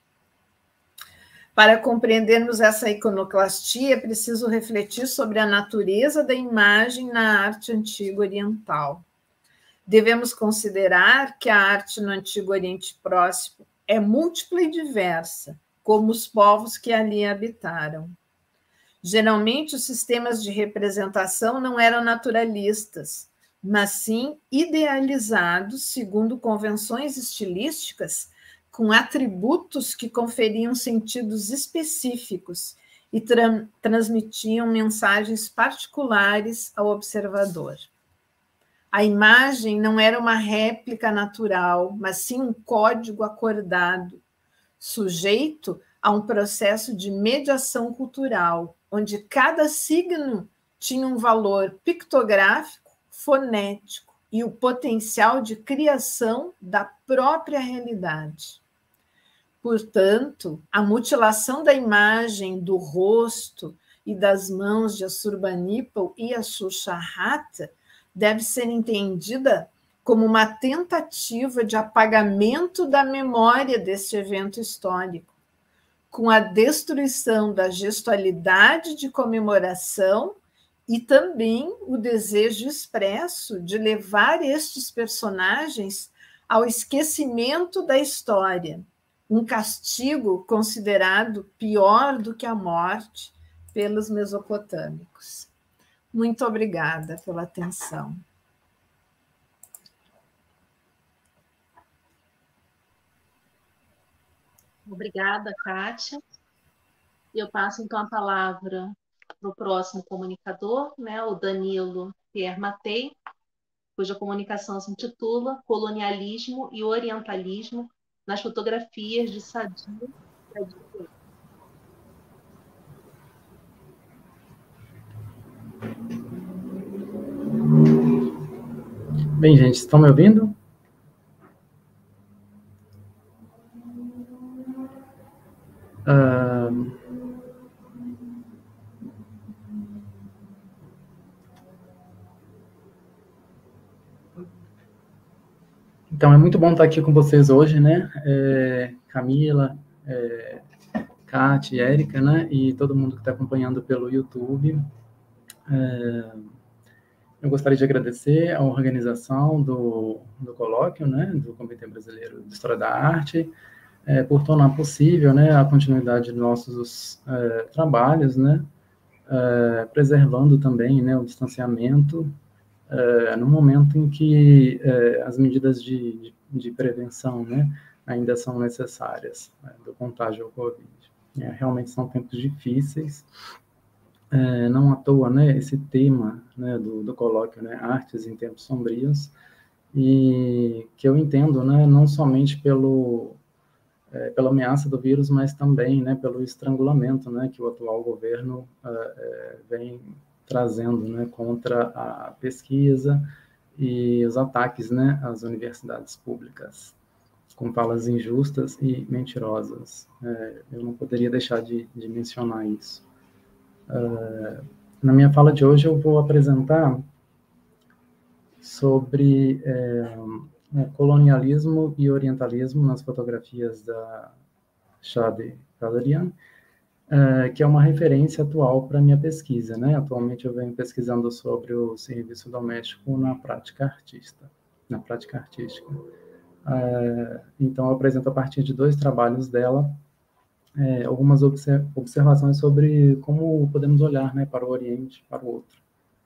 Para compreendermos essa iconoclastia, é preciso refletir sobre a natureza da imagem na arte antiga oriental. Devemos considerar que a arte no Antigo Oriente Próximo é múltipla e diversa, como os povos que ali habitaram. Geralmente, os sistemas de representação não eram naturalistas, mas sim idealizados segundo convenções estilísticas com atributos que conferiam sentidos específicos e tra- transmitiam mensagens particulares ao observador. A imagem não era uma réplica natural, mas sim um código acordado, sujeito a um processo de mediação cultural, onde cada signo tinha um valor pictográfico, fonético e o potencial de criação da própria realidade. Portanto, a mutilação da imagem do rosto e das mãos de Assurbanipal e Ashusharrata deve ser entendida como uma tentativa de apagamento da memória deste evento histórico, com a destruição da gestualidade de comemoração e também o desejo expresso de levar estes personagens ao esquecimento da história, um castigo considerado pior do que a morte pelos mesopotâmicos. Muito obrigada pela atenção. Obrigada, Kátia. Eu passo, então, a palavra para o próximo comunicador, né, o Danilo Pierre Mattei, cuja comunicação se intitula Colonialismo e Orientalismo nas fotografias de Sadia. Bem, gente, estão me ouvindo? Uh... Então, é muito bom estar aqui com vocês hoje, né? É, Camila, é, Kátia, Érica, né? E todo mundo que está acompanhando pelo YouTube. É, eu gostaria de agradecer a organização do, do colóquio, né? Do Comitê Brasileiro de História da Arte, é, por tornar possível, né, a continuidade dos nossos é, trabalhos, né? É, preservando também, né, o distanciamento, é, no momento em que é, as medidas de, de, de prevenção, né, ainda são necessárias, né, do contágio ao Covid. É, realmente são tempos difíceis, é, não à toa, né, esse tema, né, do, do colóquio, né, Artes em Tempos Sombrios, e que eu entendo, né, não somente pelo, é, pela ameaça do vírus, mas também, né, pelo estrangulamento, né, que o atual governo é, vem trazendo, né, contra a pesquisa e os ataques, né, às universidades públicas, com falas injustas e mentirosas. É, eu não poderia deixar de, de mencionar isso. Uh, na minha fala de hoje eu vou apresentar sobre é, colonialismo e orientalismo nas fotografias da Shadi Galerian, Uh, que é uma referência atual para a minha pesquisa, né? Atualmente eu venho pesquisando sobre o serviço doméstico na prática artista, na prática artística. Uh, então eu apresento a partir de dois trabalhos dela, é, algumas observações sobre como podemos olhar, né, para o Oriente, para o outro.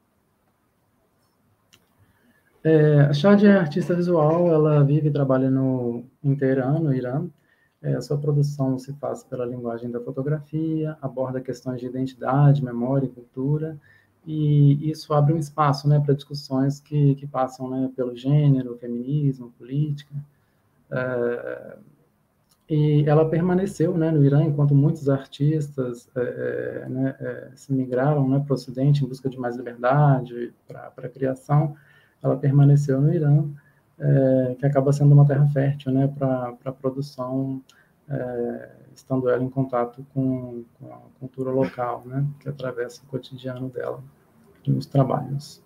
É, a Shadi é artista visual, ela vive e trabalha no, em Teherã, no Irã. É, a sua produção se faz pela linguagem da fotografia, aborda questões de identidade, memória e cultura, e isso abre um espaço, né, para discussões que, que passam, né, pelo gênero, feminismo, política. É, e ela permaneceu, né, no Irã, enquanto muitos artistas é, né, é, se migraram, né, para o Ocidente em busca de mais liberdade para a criação. Ela permaneceu no Irã, é, que acaba sendo uma terra fértil, né, para a produção, é, estando ela em contato com, com a cultura local, né, que atravessa o cotidiano dela nos trabalhos.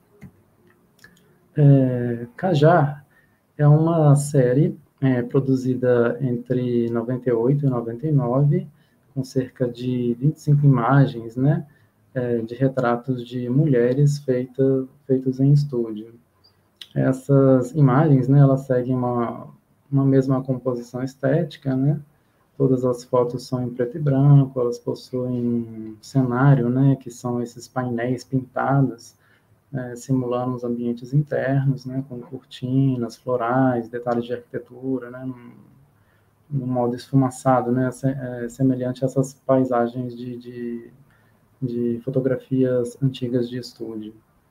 É, Qajar é uma série é, produzida entre noventa e oito e noventa e nove, com cerca de vinte e cinco imagens, né, é, de retratos de mulheres feita, feitos em estúdio. Essas imagens, né, elas seguem uma, uma mesma composição estética, né? Todas as fotos são em preto e branco, elas possuem um cenário, né, que são esses painéis pintados, é, simulando os ambientes internos, né, com cortinas, florais, detalhes de arquitetura, né, num, num modo esfumaçado, né, é, semelhante a essas paisagens de, de, de fotografias antigas de estúdio.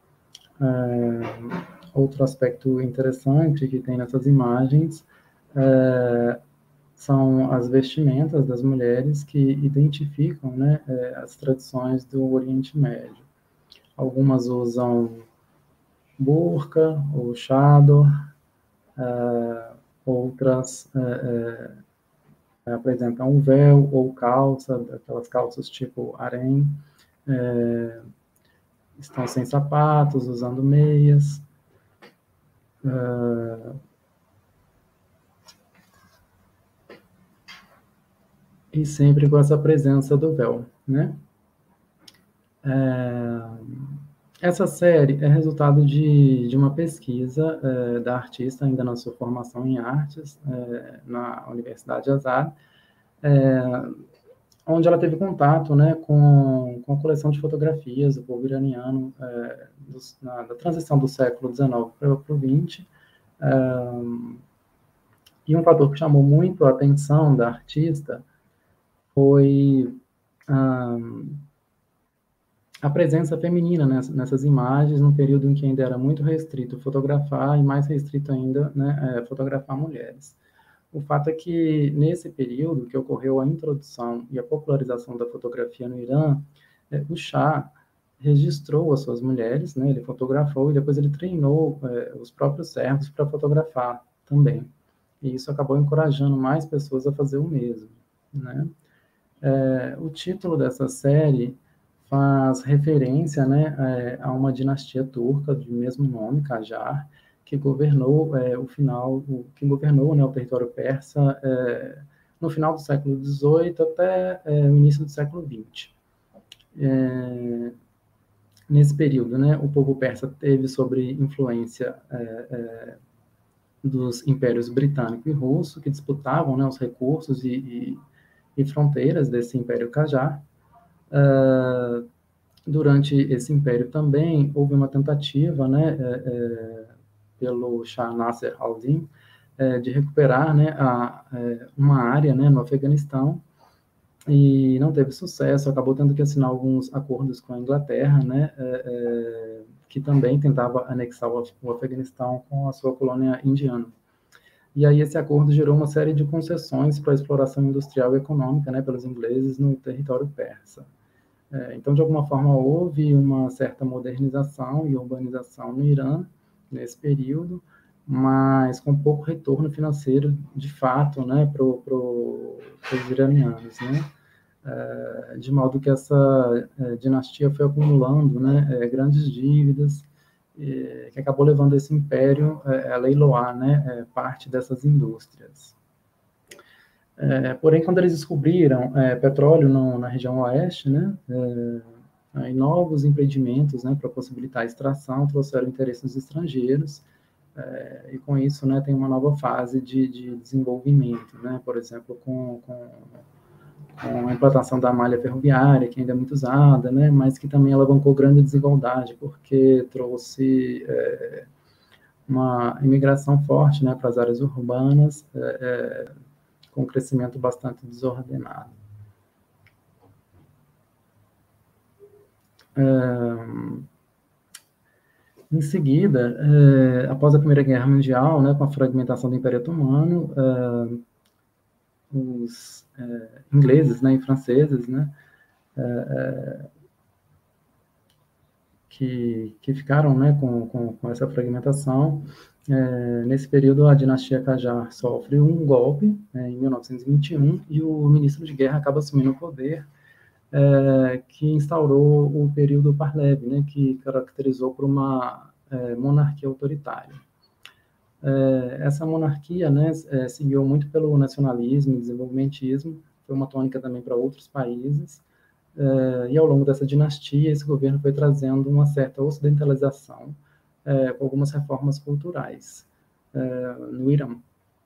É, outro aspecto interessante que tem nessas imagens é, são as vestimentas das mulheres que identificam, né, é, as tradições do Oriente Médio. Algumas usam burca ou chador, é, outras é, é, apresentam um véu ou calça, aquelas calças tipo harém, é, estão sem sapatos, usando meias. Uh, e sempre com essa presença do véu, né? É, essa série é resultado de, de uma pesquisa é, da artista, ainda na sua formação em artes, é, na Universidade Azad, é, onde ela teve contato, né, com, com a coleção de fotografias do povo iraniano é, dos, na, da transição do século dezenove para o vinte. É, e um fator que chamou muito a atenção da artista foi ah, a presença feminina nessas, nessas imagens, num período em que ainda era muito restrito fotografar, e mais restrito ainda, né, é, fotografar mulheres. O fato é que, nesse período que ocorreu a introdução e a popularização da fotografia no Irã, é, o Shah registrou as suas mulheres, né, ele fotografou e depois ele treinou é, os próprios servos para fotografar também. E isso acabou encorajando mais pessoas a fazer o mesmo, né? É, o título dessa série faz referência, né, é, a uma dinastia turca de mesmo nome, Qajar, que governou é, o final, o, que governou, né, o território persa é, no final do século dezoito até é, o início do século vinte. É, nesse período, né, o povo persa teve sobre influência é, é, dos impérios britânico e russo, que disputavam, né, os recursos e, e, e fronteiras desse império Qajar. Uh, durante esse império também houve uma tentativa, né, é, é, pelo Shah Nasser al-Din, é, de recuperar, né, a, é, uma área, né, no Afeganistão, e não teve sucesso, acabou tendo que assinar alguns acordos com a Inglaterra, né, é, é, que também tentava anexar o, o Afeganistão com a sua colônia indiana. E aí esse acordo gerou uma série de concessões para a exploração industrial e econômica, né, pelos ingleses no território persa. É, então, de alguma forma, houve uma certa modernização e urbanização no Irã nesse período, mas com pouco retorno financeiro, de fato, né, para pro, os iranianos, né? É, de modo que essa é, dinastia foi acumulando, né, é, grandes dívidas, é, que acabou levando esse império é, a leiloar, né, é, parte dessas indústrias. É, porém, quando eles descobriram é, petróleo no, na região oeste, né, é, e novos empreendimentos, né, para possibilitar a extração, trouxeram interesses estrangeiros, é, e com isso, né, tem uma nova fase de, de desenvolvimento, né, por exemplo, com, com com a implantação da malha ferroviária, que ainda é muito usada, né, mas que também alavancou grande desigualdade, porque trouxe é, uma imigração forte, né, para as áreas urbanas, é, é, com um crescimento bastante desordenado. É, em seguida, é, após a Primeira Guerra Mundial, né, com a fragmentação do Império Otomano, é, os é, ingleses, né, e franceses, né, é, que, que ficaram, né, com, com, com essa fragmentação. É, nesse período, a dinastia Qajar sofre um golpe, né, em mil novecentos e vinte e um, e o ministro de guerra acaba assumindo o poder, é, que instaurou o período Pahlavi, né, que caracterizou por uma é, monarquia autoritária. É, essa monarquia, né, é, seguiu muito pelo nacionalismo e desenvolvimentismo, foi uma tônica também para outros países, é, e ao longo dessa dinastia, esse governo foi trazendo uma certa ocidentalização, é, com algumas reformas culturais é, no Irã.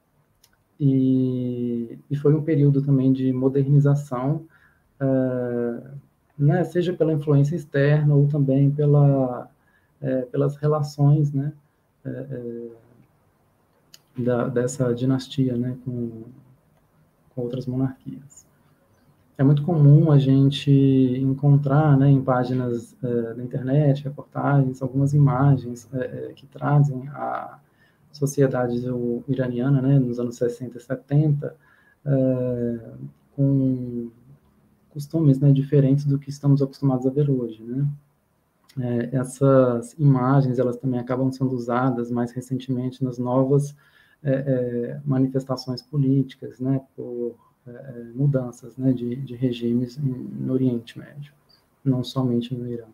E, e foi um período também de modernização, é, né, seja pela influência externa ou também pela, é, pelas relações, né, é, é, da, dessa dinastia, né, com, com outras monarquias. É muito comum a gente encontrar, né, em páginas é, da internet, reportagens, algumas imagens é, que trazem a sociedade iraniana, né, nos anos sessenta e setenta, é, com costumes, né, diferentes do que estamos acostumados a ver hoje, né? É, essas imagens, elas também acabam sendo usadas mais recentemente nas novas é, é, manifestações políticas, né, por é, mudanças, né, de, de regimes no Oriente Médio, não somente no Irã.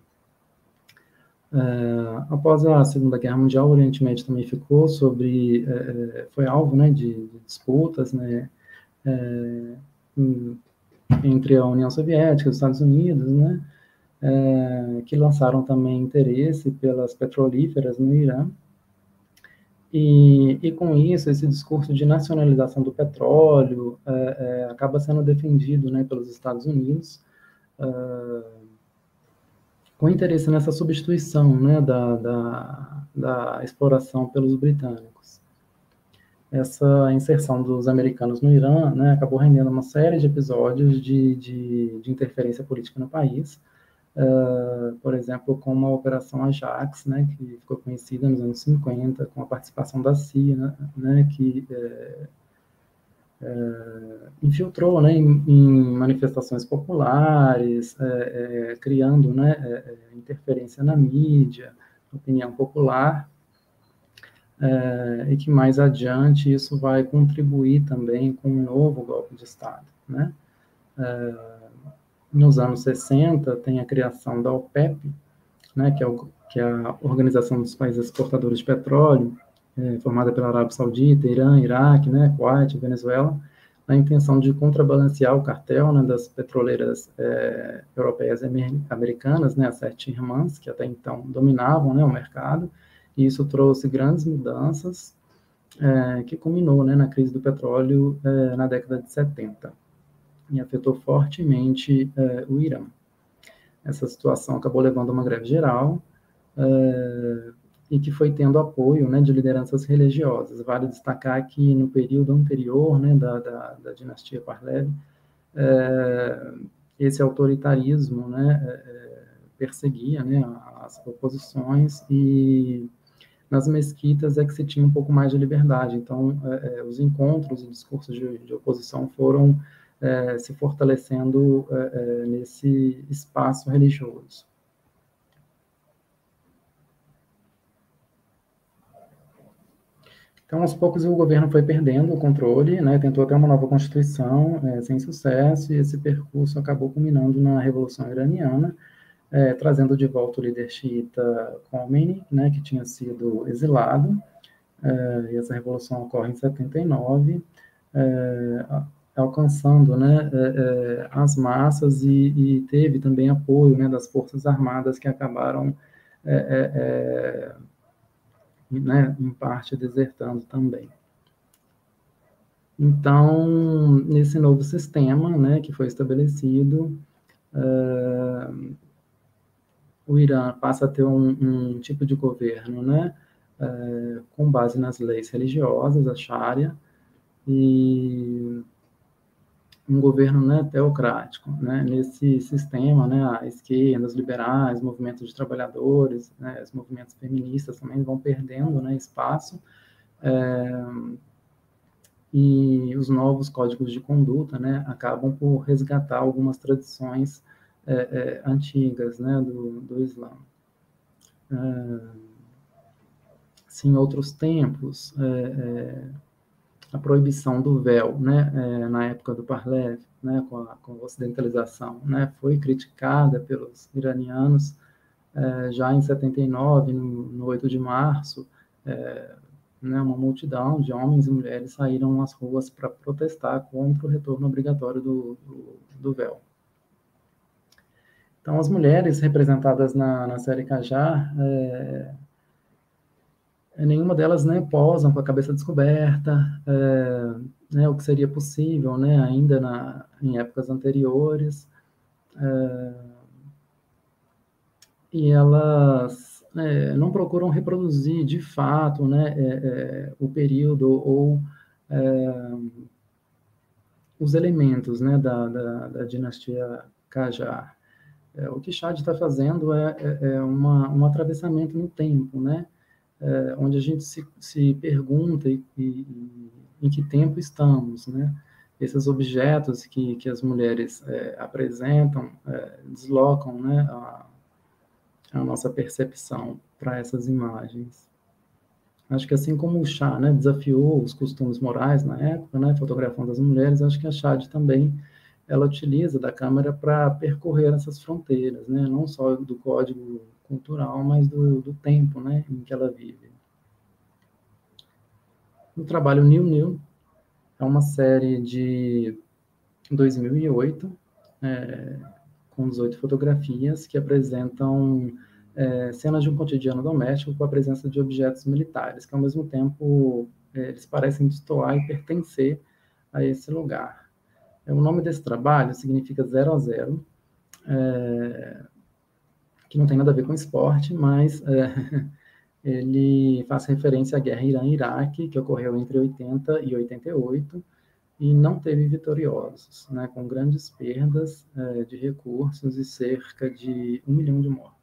É, após a Segunda Guerra Mundial, o Oriente Médio também ficou sobre, é, foi alvo, né, de, de disputas, né, é, em, entre a União Soviética e os Estados Unidos, né, é, que lançaram também interesse pelas petrolíferas no Irã. E, e com isso, esse discurso de nacionalização do petróleo é, é, acaba sendo defendido, né, pelos Estados Unidos, é, com interesse nessa substituição, né, da, da, da exploração pelos britânicos. Essa inserção dos americanos no Irã, né, acabou rendendo uma série de episódios de, de, de interferência política no país, uh, por exemplo, como a Operação Ajax, né, que ficou conhecida nos anos cinquenta, com a participação da C I A, né, que é, é, infiltrou, né, em, em manifestações populares, é, é, criando, né, é, interferência na mídia, opinião popular, é, e que mais adiante isso vai contribuir também com um novo golpe de Estado, né? É, nos anos sessenta, tem a criação da OPEP, né, que, é o, que é a Organização dos Países Exportadores de Petróleo, é, formada pela Arábia Saudita, Irã, Iraque, né, Kuwait, Venezuela, na intenção de contrabalancear o cartel, né, das petroleiras é, europeias e americanas, né, as sete irmãs, que até então dominavam, né, o mercado, e isso trouxe grandes mudanças, é, que culminou, né, na crise do petróleo é, na década de setenta, e afetou fortemente é, o Irã. Essa situação acabou levando a uma greve geral, é, e que foi tendo apoio, né, de lideranças religiosas. Vale destacar que no período anterior, né, da, da, da dinastia Pahlavi, é, esse autoritarismo, né, é, perseguia, né, as oposições, e nas mesquitas é que se tinha um pouco mais de liberdade. Então, é, os encontros e discursos de, de oposição foram é, se fortalecendo é, nesse espaço religioso. Então, aos poucos, o governo foi perdendo o controle, né, tentou até uma nova constituição, é, sem sucesso, e esse percurso acabou culminando na Revolução Iraniana, é, trazendo de volta o líder xiita Khomeini, né, que tinha sido exilado, é, e essa revolução ocorre em setenta e nove, é, alcançando, né, é, é, as massas, e, e teve também apoio, né, das Forças Armadas, que acabaram é, é, é, né, em parte desertando também. Então, nesse novo sistema, né, que foi estabelecido, uh, o Irã passa a ter um, um tipo de governo, né, uh, com base nas leis religiosas, a Sharia, e um governo, né, teocrático, né, nesse sistema, né, a esquerda, os liberais, movimentos de trabalhadores, né, os movimentos feministas também vão perdendo, né, espaço, é, e os novos códigos de conduta, né, acabam por resgatar algumas tradições é, é, antigas, né, do, do Islã. É, assim, em outros tempos, é, é, a proibição do véu, né, é, na época do Parlev, né, com a, com a ocidentalização, né, foi criticada pelos iranianos é, já em setenta e nove, no, no oito de março, é, né, uma multidão de homens e mulheres saíram às ruas para protestar contra o retorno obrigatório do, do, do véu. Então, as mulheres representadas na, na série Qajar, é, nenhuma delas, né, posam com a cabeça descoberta, é, né, o que seria possível, né, ainda na, em épocas anteriores, é, e elas é, não procuram reproduzir de fato, né, é, é, o período ou é, os elementos, né, da, da, da dinastia Qajar. É, o que Shad está fazendo é, é, é uma, um atravessamento no tempo, né, é, onde a gente se, se pergunta e, e, em que tempo estamos, né? Esses objetos que, que as mulheres é, apresentam é, deslocam, né, a, a nossa percepção para essas imagens. Acho que assim como o Shah, né, desafiou os costumes morais na época, né, fotografando as mulheres, acho que a Shad também ela utiliza da câmera para percorrer essas fronteiras, né, não só do código cultural, mas do, do tempo, né, em que ela vive. O trabalho New New é uma série de dois mil e oito, é, com dezoito fotografias que apresentam é, cenas de um cotidiano doméstico com a presença de objetos militares, que ao mesmo tempo é, eles parecem destoar e pertencer a esse lugar. É, o nome desse trabalho significa zero a zero, é, que não tem nada a ver com esporte, mas é, ele faz referência à guerra Irã-Iraque, que ocorreu entre oitenta e oitenta e oito, e não teve vitoriosos, né, com grandes perdas é, de recursos e cerca de um milhão de mortos.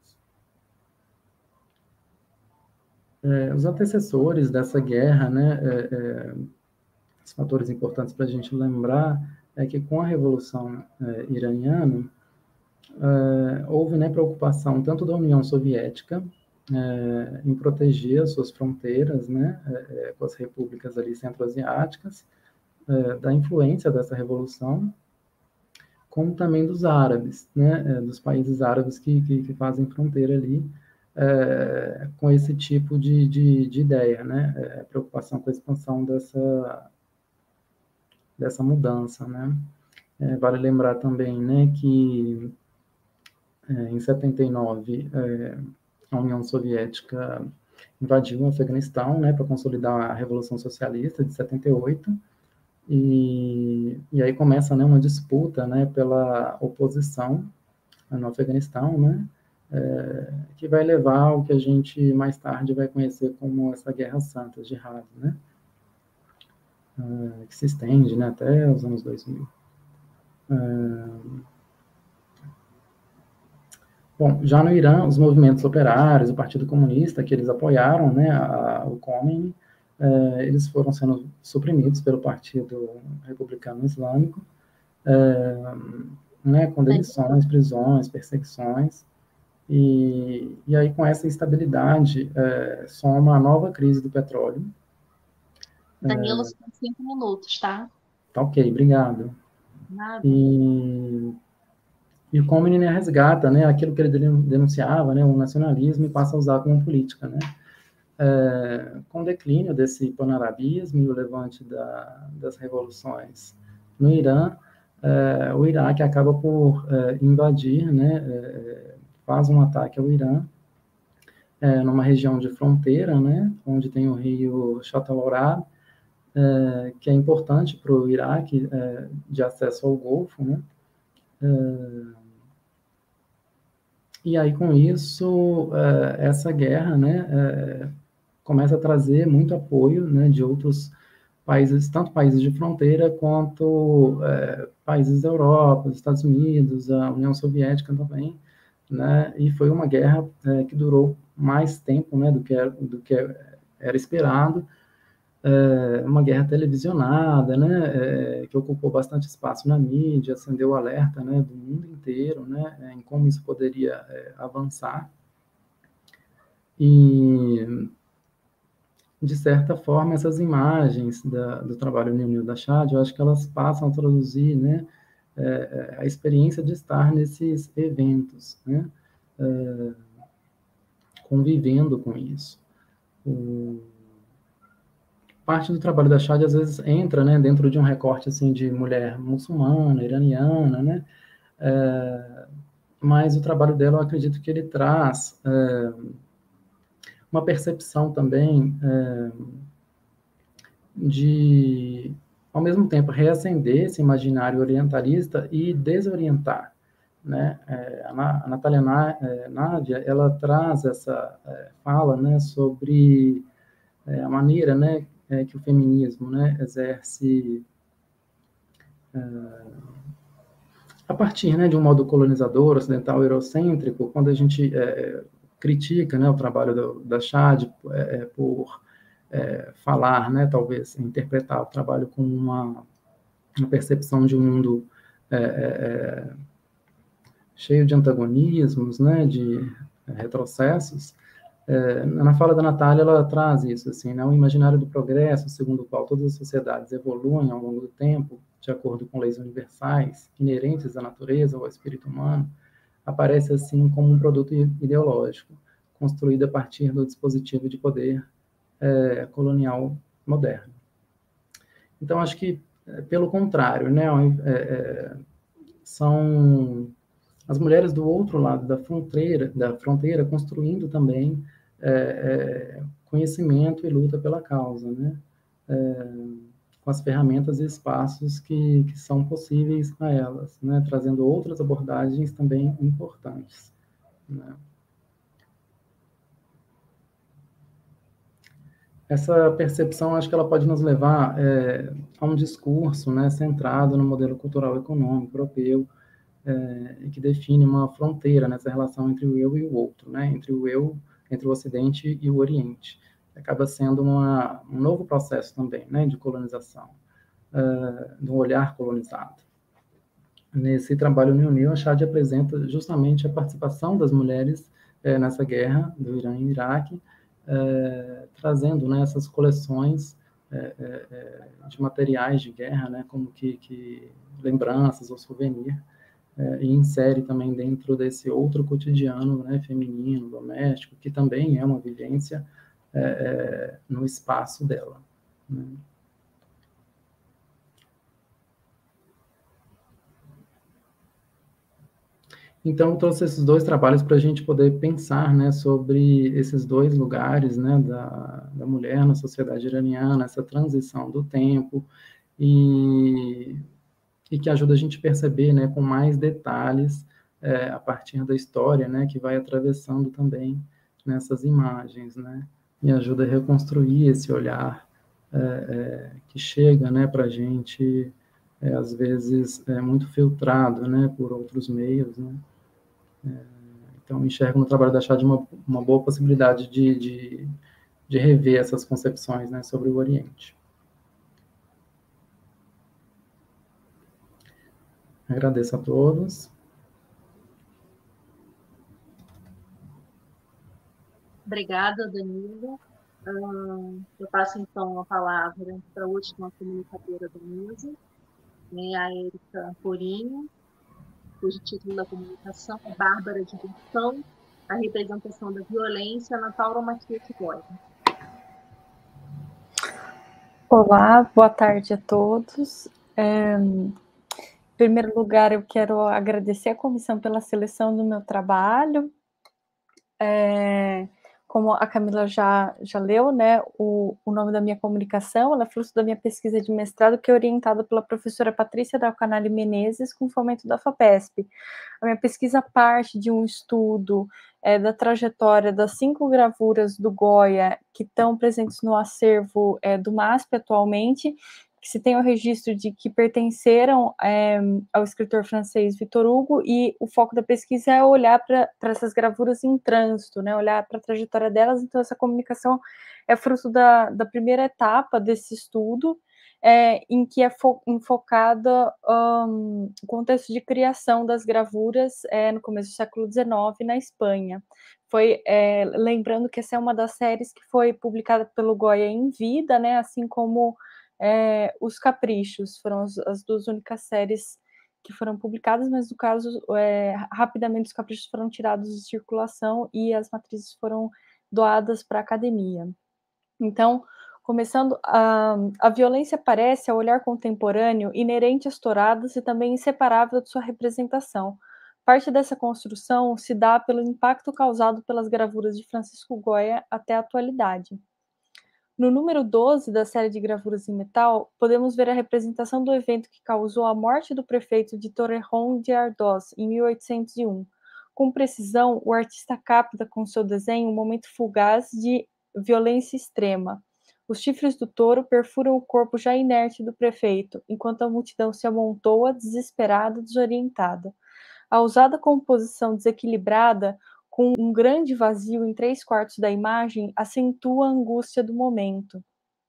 É, os antecessores dessa guerra, né, é, é, os fatores importantes para a gente lembrar é que com a Revolução é, Iraniana, é, houve, né, preocupação tanto da União Soviética é, em proteger as suas fronteiras, né, é, com as repúblicas ali centro-asiáticas, é, da influência dessa revolução, como também dos árabes, né, dos países árabes que, que, que fazem fronteira ali, é, com esse tipo de, de, de ideia, né, é, preocupação com a expansão dessa, dessa mudança, né. É, vale lembrar também, né, que é, em setenta e nove é, a União Soviética invadiu o Afeganistão, né, para consolidar a Revolução Socialista de setenta e oito, E, e aí começa, né, uma disputa, né, pela oposição no Afeganistão, né, é, que vai levar ao que a gente mais tarde vai conhecer como essa Guerra Santa, Jihad, né, é, que se estende, né, até os anos dois mil. É, bom, já no Irã, os movimentos operários, o Partido Comunista, que eles apoiaram, né, a, o Khomeini, é, eles foram sendo suprimidos pelo Partido Republicano Islâmico, é, né, com demissões, prisões, perseguições, e, e aí com essa instabilidade é, soma a nova crise do petróleo. Danilo, são é, cinco minutos, tá? Tá ok, obrigado. Nada. E, e o Khomeini, né, resgata, né, aquilo que ele denunciava, né, o nacionalismo, e passa a usar como política, né. É, com o declínio desse panarabismo e o levante da, das revoluções no Irã, é, o Iraque acaba por é, invadir, né, é, faz um ataque ao Irã, é, numa região de fronteira, né, onde tem o rio Châtellerault, é, que é importante para o Iraque, é, de acesso ao Golfo, né? É, e aí, com isso, é, essa guerra, né, é, começa a trazer muito apoio, né, de outros países, tanto países de fronteira quanto é, países da Europa, os Estados Unidos, a União Soviética também, né, e foi uma guerra é, que durou mais tempo, né, do que era, do que era esperado, é, uma guerra televisionada, né, é, que ocupou bastante espaço na mídia, acendeu o alerta, né, do mundo inteiro, né, em como isso poderia é, avançar. E, de certa forma, essas imagens da, do trabalho Nil da Chad, eu acho que elas passam a traduzir, né, é, a experiência de estar nesses eventos, né, é, convivendo com isso. O, parte do trabalho da Chad, às vezes, entra, né, dentro de um recorte, assim, de mulher muçulmana, iraniana, né, é, mas o trabalho dela, eu acredito que ele traz é, uma percepção também é, de, ao mesmo tempo, reacender esse imaginário orientalista e desorientar, né? É, a Natália Nadia, ela traz essa é, fala, né, sobre é, a maneira, né, é, que o feminismo, né, exerce é, a partir, né, de um modo colonizador, ocidental, eurocêntrico, quando a gente é, critica, né, o trabalho do, da Chad é, por é, falar, né, talvez interpretar o trabalho como uma, uma percepção de um mundo é, é, cheio de antagonismos, né, de retrocessos. É, na fala da Natália, ela traz isso, assim, né, o imaginário do progresso, segundo o qual todas as sociedades evoluem ao longo do tempo, de acordo com leis universais, inerentes à natureza ou ao espírito humano, aparece, assim, como um produto ideológico, construído a partir do dispositivo de poder é, colonial moderno. Então, acho que, pelo contrário, né, é, são as mulheres do outro lado da fronteira, da fronteira construindo também é, é, conhecimento e luta pela causa, né? É, com as ferramentas e espaços que, que são possíveis a elas, né? Trazendo outras abordagens também importantes, né? Essa percepção, acho que ela pode nos levar é, a um discurso, né, centrado no modelo cultural econômico europeu, é, que define uma fronteira nessa relação entre o eu e o outro, né, entre o eu, entre o Ocidente e o Oriente. Acaba sendo uma, um novo processo também, né, de colonização, uh, de um olhar colonizado. Nesse trabalho New New, a Chad apresenta justamente a participação das mulheres é, nessa guerra do Irã e Iraque, é, trazendo, né, essas coleções é, é, de materiais de guerra, né, como que, que lembranças ou souvenir, é, e insere também dentro desse outro cotidiano, né, feminino, doméstico, que também é uma vivência é, é, no espaço dela, né. Então, eu trouxe esses dois trabalhos para a gente poder pensar, né, sobre esses dois lugares, né, da, da mulher na sociedade iraniana, essa transição do tempo, e, e que ajuda a gente a perceber, né, com mais detalhes, é, a partir da história, né, que vai atravessando também nessas imagens, né, e ajuda a reconstruir esse olhar é, é, que chega, né, para a gente, é, às vezes, é muito filtrado, né, por outros meios, né. Então, enxergo no trabalho da Chad uma, uma boa possibilidade de, de, de rever essas concepções, né, sobre o Oriente. Agradeço a todos. Obrigada, Danilo. Uh, eu passo, então, a palavra para a última comunicadora da mesa, né, a Érica Corinho, cujo título da comunicação é Bárbara de Gestão, a representação da violência na tauromaquia tigóide. Olá, boa tarde a todos. É, em primeiro lugar, eu quero agradecer a comissão pela seleção do meu trabalho. É, como a Camila já, já leu, né, o, o nome da minha comunicação, ela é fruto da minha pesquisa de mestrado, que é orientada pela professora Patrícia Dalcanali Menezes, com fomento da FAPESP. A minha pesquisa parte de um estudo é, da trajetória das cinco gravuras do Goya que estão presentes no acervo é, do MASP atualmente, que se tem o registro de que pertenceram é, ao escritor francês Victor Hugo, e o foco da pesquisa é olhar para essas gravuras em trânsito, né, olhar para a trajetória delas. Então, essa comunicação é fruto da, da primeira etapa desse estudo, é, em que é fo enfocada um, o contexto de criação das gravuras é, no começo do século dezenove, na Espanha. Foi, é, lembrando que essa é uma das séries que foi publicada pelo Goya em vida, né, assim como É, Os Caprichos, foram as, as duas únicas séries que foram publicadas, mas no caso, é, rapidamente os Caprichos foram tirados de circulação e as matrizes foram doadas para a academia. Então, começando, a, a violência aparece ao olhar contemporâneo inerente às touradas e também inseparável de sua representação. Parte dessa construção se dá pelo impacto causado pelas gravuras de Francisco Goya até a atualidade. No número doze da série de gravuras em metal, podemos ver a representação do evento que causou a morte do prefeito de Torrejón de Ardoz, em mil oitocentos e um. Com precisão, o artista capta com seu desenho um momento fugaz de violência extrema. Os chifres do touro perfuram o corpo já inerte do prefeito, enquanto a multidão se amontoa, desesperada, desorientada. A ousada composição desequilibrada, com um grande vazio em três quartos da imagem, acentua a angústia do momento.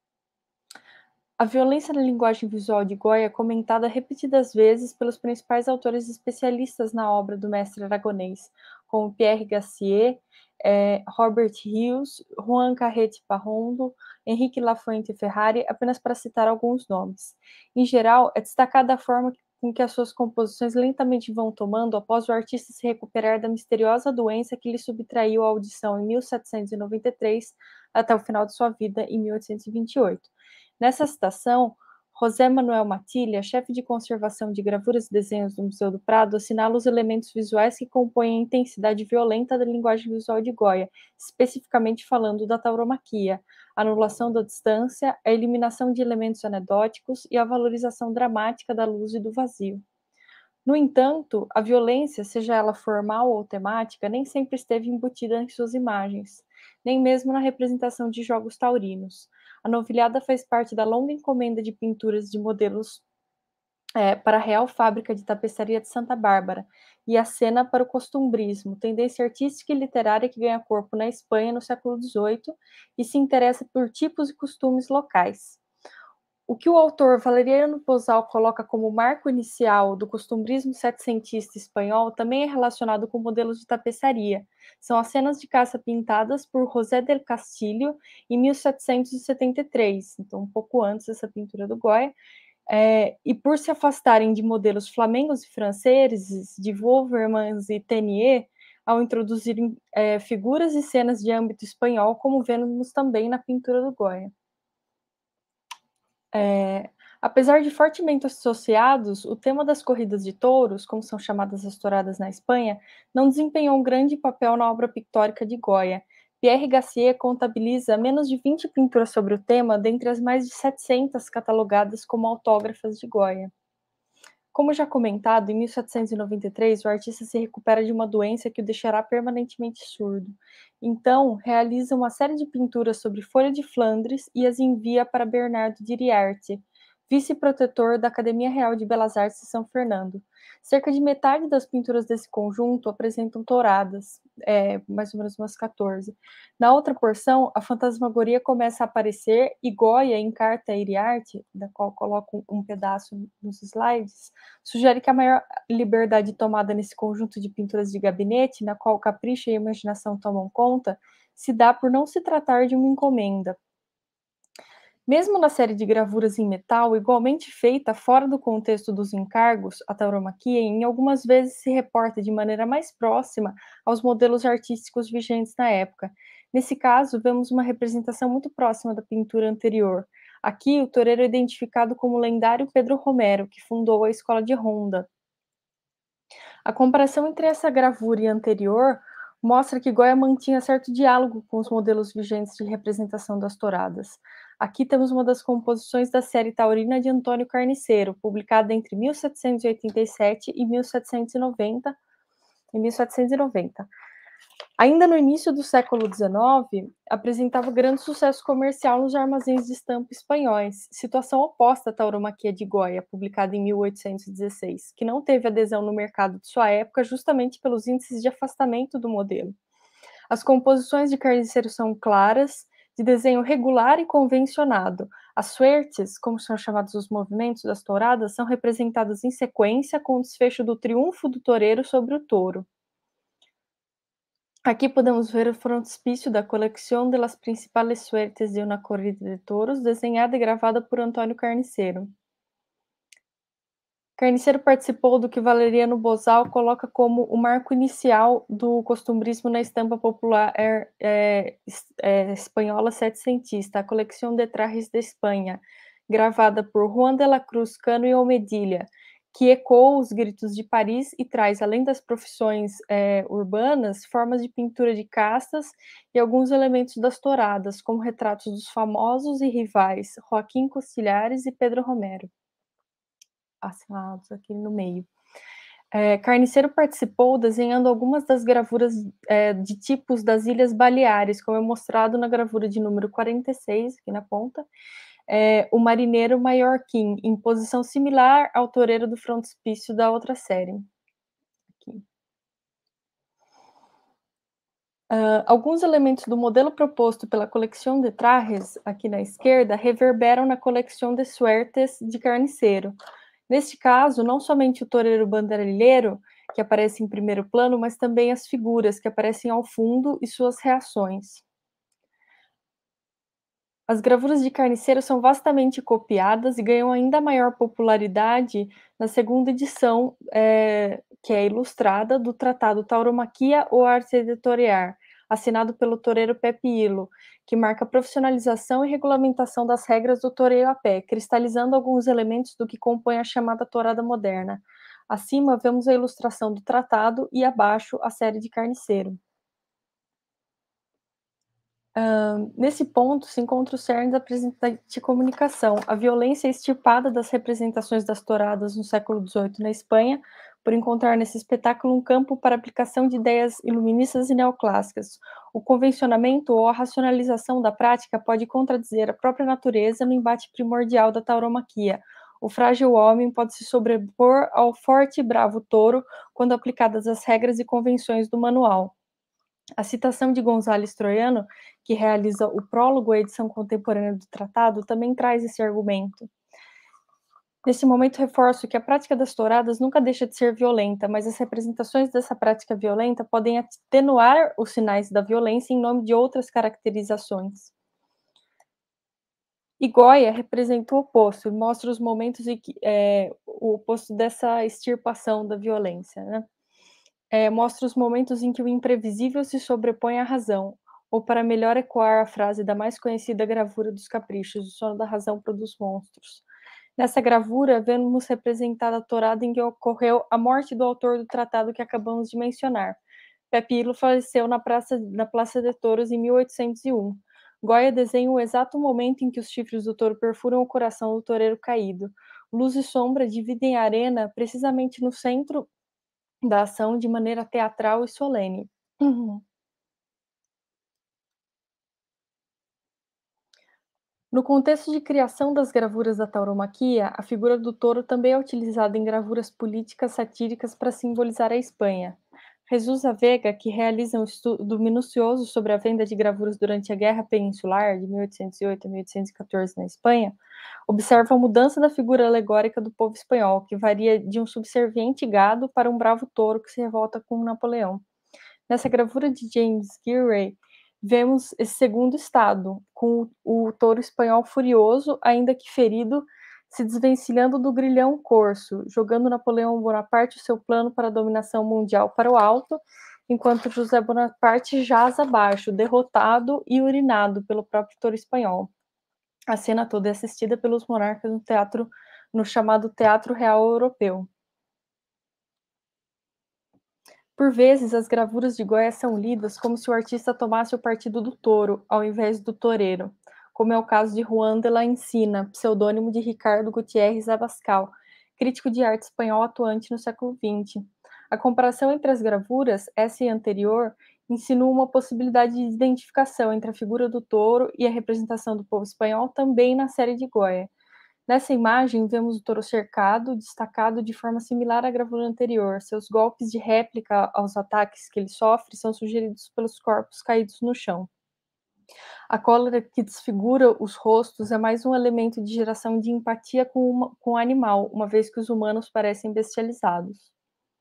A violência na linguagem visual de Goya é comentada repetidas vezes pelos principais autores especialistas na obra do mestre aragonês, como Pierre Gassier, eh, Robert Hughes, Juan Carrete Parrondo, Henrique Lafuente Ferrari, apenas para citar alguns nomes. Em geral, é destacada a forma com que as suas composições lentamente vão tomando após o artista se recuperar da misteriosa doença que lhe subtraiu a audição em mil setecentos e noventa e três até o final de sua vida em mil oitocentos e vinte e oito. Nessa citação, José Manuel Matilha, chefe de conservação de gravuras e desenhos do Museu do Prado, assinala os elementos visuais que compõem a intensidade violenta da linguagem visual de Goya, especificamente falando da tauromaquia, a anulação da distância, a eliminação de elementos anedóticos e a valorização dramática da luz e do vazio. No entanto, a violência, seja ela formal ou temática, nem sempre esteve embutida em suas imagens, nem mesmo na representação de jogos taurinos. A novilhada faz parte da longa encomenda de pinturas de modelos é, para a Real Fábrica de Tapeçaria de Santa Bárbara, e a cena para o costumbrismo, tendência artística e literária que ganha corpo na Espanha no século dezoito e se interessa por tipos e costumes locais. O que o autor Valeriano Pozal coloca como marco inicial do costumbrismo setecentista espanhol também é relacionado com modelos de tapeçaria. São as cenas de caça pintadas por José del Castillo em mil setecentos e setenta e três, então um pouco antes dessa pintura do Goya, é, e por se afastarem de modelos flamengos e franceses, de Wouvermans e Teniers, ao introduzirem é, figuras e cenas de âmbito espanhol, como vemos também na pintura do Goya. É, apesar de fortemente associados, o tema das corridas de touros, como são chamadas as touradas na Espanha, não desempenhou um grande papel na obra pictórica de Goya. Pierre Gassier contabiliza menos de vinte pinturas sobre o tema, dentre as mais de setecentas catalogadas como autógrafas de Goya. Como já comentado, em mil setecentos e noventa e três, o artista se recupera de uma doença que o deixará permanentemente surdo. Então, realiza uma série de pinturas sobre folha de Flandres e as envia para Bernardo de Iriarte, vice-protetor da Academia Real de Belas Artes de São Fernando. Cerca de metade das pinturas desse conjunto apresentam touradas, é, mais ou menos umas quatorze. Na outra porção, a fantasmagoria começa a aparecer e Goya, em carta a Iriarte, da qual coloco um pedaço nos slides, sugere que a maior liberdade tomada nesse conjunto de pinturas de gabinete, na qual o capricho e a imaginação tomam conta, se dá por não se tratar de uma encomenda. Mesmo na série de gravuras em metal, igualmente feita fora do contexto dos encargos, a tauromaquia em algumas vezes se reporta de maneira mais próxima aos modelos artísticos vigentes na época. Nesse caso, vemos uma representação muito próxima da pintura anterior. Aqui, o toureiro é identificado como o lendário Pedro Romero, que fundou a escola de Ronda. A comparação entre essa gravura e a anterior mostra que Goya mantinha certo diálogo com os modelos vigentes de representação das touradas. Aqui temos uma das composições da série taurina de Antônio Carniceiro, publicada entre mil setecentos e oitenta e sete e mil setecentos e noventa. Em mil setecentos e noventa. Ainda no início do século dezenove, apresentava grande sucesso comercial nos armazéns de estampa espanhóis, situação oposta à tauromaquia de Goya, publicada em mil oitocentos e dezesseis, que não teve adesão no mercado de sua época justamente pelos índices de afastamento do modelo. As composições de Carniceiro são claras, de desenho regular e convencionado. As suertes, como são chamados os movimentos das touradas, são representadas em sequência com o desfecho do triunfo do toureiro sobre o touro. Aqui podemos ver o frontispício da coleção de las principales suertes de una corrida de touros, desenhada e gravada por Antônio Carniceiro. Carniceiro participou do que Valeriano Bozal coloca como o marco inicial do costumbrismo na estampa popular é, é, é, espanhola setecentista, a Colección de Trajes de Espanha, gravada por Juan de la Cruz Cano e Omedilla, que ecoa os gritos de Paris e traz, além das profissões é, urbanas, formas de pintura de castas e alguns elementos das touradas, como retratos dos famosos e rivais Joaquim Costilhares e Pedro Romero, assinados aqui no meio. É, Carniceiro participou desenhando algumas das gravuras é, de tipos das Ilhas Baleares, como é mostrado na gravura de número quarenta e seis, aqui na ponta, É, o Marineiro Mallorquín, em posição similar ao toureiro do frontispício da outra série. Aqui. Uh, alguns elementos do modelo proposto pela Colección de Trajes, aqui na esquerda, reverberam na Colección de Suertes de Carniceiro. Neste caso, não somente o toureiro banderilheiro, que aparece em primeiro plano, mas também as figuras que aparecem ao fundo e suas reações. As gravuras de Carniceiro são vastamente copiadas e ganham ainda maior popularidade na segunda edição, é, que é ilustrada, do Tratado Tauromaquia ou Arte Editorial, assinado pelo toureiro Pepe Illo, que marca a profissionalização e regulamentação das regras do toureio a pé, cristalizando alguns elementos do que compõe a chamada tourada moderna. Acima vemos a ilustração do tratado e abaixo a série de Carniceiro. Uh, nesse ponto se encontra o cerne da presente comunicação, a violência extirpada das representações das touradas no século dezoito na Espanha, por encontrar nesse espetáculo um campo para aplicação de ideias iluministas e neoclássicas. O convencionamento ou a racionalização da prática pode contradizer a própria natureza no embate primordial da tauromaquia. O frágil homem pode se sobrepor ao forte e bravo touro quando aplicadas as regras e convenções do manual. A citação de González Troiano, que realiza o prólogo à edição contemporânea do tratado, também traz esse argumento. Nesse momento, reforço que a prática das touradas nunca deixa de ser violenta, mas as representações dessa prática violenta podem atenuar os sinais da violência em nome de outras caracterizações. E Goya representa o oposto, e mostra os momentos em que, é, o oposto dessa extirpação da violência, né? É, mostra os momentos em que o imprevisível se sobrepõe à razão, ou para melhor ecoar a frase da mais conhecida gravura dos caprichos, o sono da razão produz monstros. Nessa gravura, vemos representada a tourada em que ocorreu a morte do autor do tratado que acabamos de mencionar. Pepe Illo faleceu na Praça, na Praça de Touros em mil oitocentos e um. Goya desenha o exato momento em que os chifres do touro perfuram o coração do toureiro caído. Luz e sombra dividem a arena precisamente no centro da ação de maneira teatral e solene. Uhum. No contexto de criação das gravuras da tauromaquia, a figura do touro também é utilizada em gravuras políticas satíricas para simbolizar a Espanha. Jesus Vega, que realiza um estudo minucioso sobre a venda de gravuras durante a Guerra Peninsular, de mil oitocentos e oito a mil oitocentos e quatorze na Espanha, observa a mudança da figura alegórica do povo espanhol, que varia de um subserviente gado para um bravo touro que se revolta com Napoleão. Nessa gravura de James Gillray, vemos esse segundo estado, com o touro espanhol furioso, ainda que ferido, se desvencilhando do grilhão corso, jogando Napoleão Bonaparte o seu plano para a dominação mundial para o alto, enquanto José Bonaparte jaz abaixo, derrotado e urinado pelo próprio touro espanhol. A cena toda é assistida pelos monarcas no teatro, no chamado Teatro Real Europeu. Por vezes, as gravuras de Goya são lidas como se o artista tomasse o partido do touro, ao invés do toureiro, como é o caso de Juan de la Encina, pseudônimo de Ricardo Gutiérrez Abascal, crítico de arte espanhol atuante no século vinte. A comparação entre as gravuras, essa e a anterior, insinua uma possibilidade de identificação entre a figura do touro e a representação do povo espanhol também na série de Goya. Nessa imagem, vemos o touro cercado, destacado de forma similar à gravura anterior. Seus golpes de réplica aos ataques que ele sofre são sugeridos pelos corpos caídos no chão. A cólera que desfigura os rostos é mais um elemento de geração de empatia com, uma, com o animal, uma vez que os humanos parecem bestializados.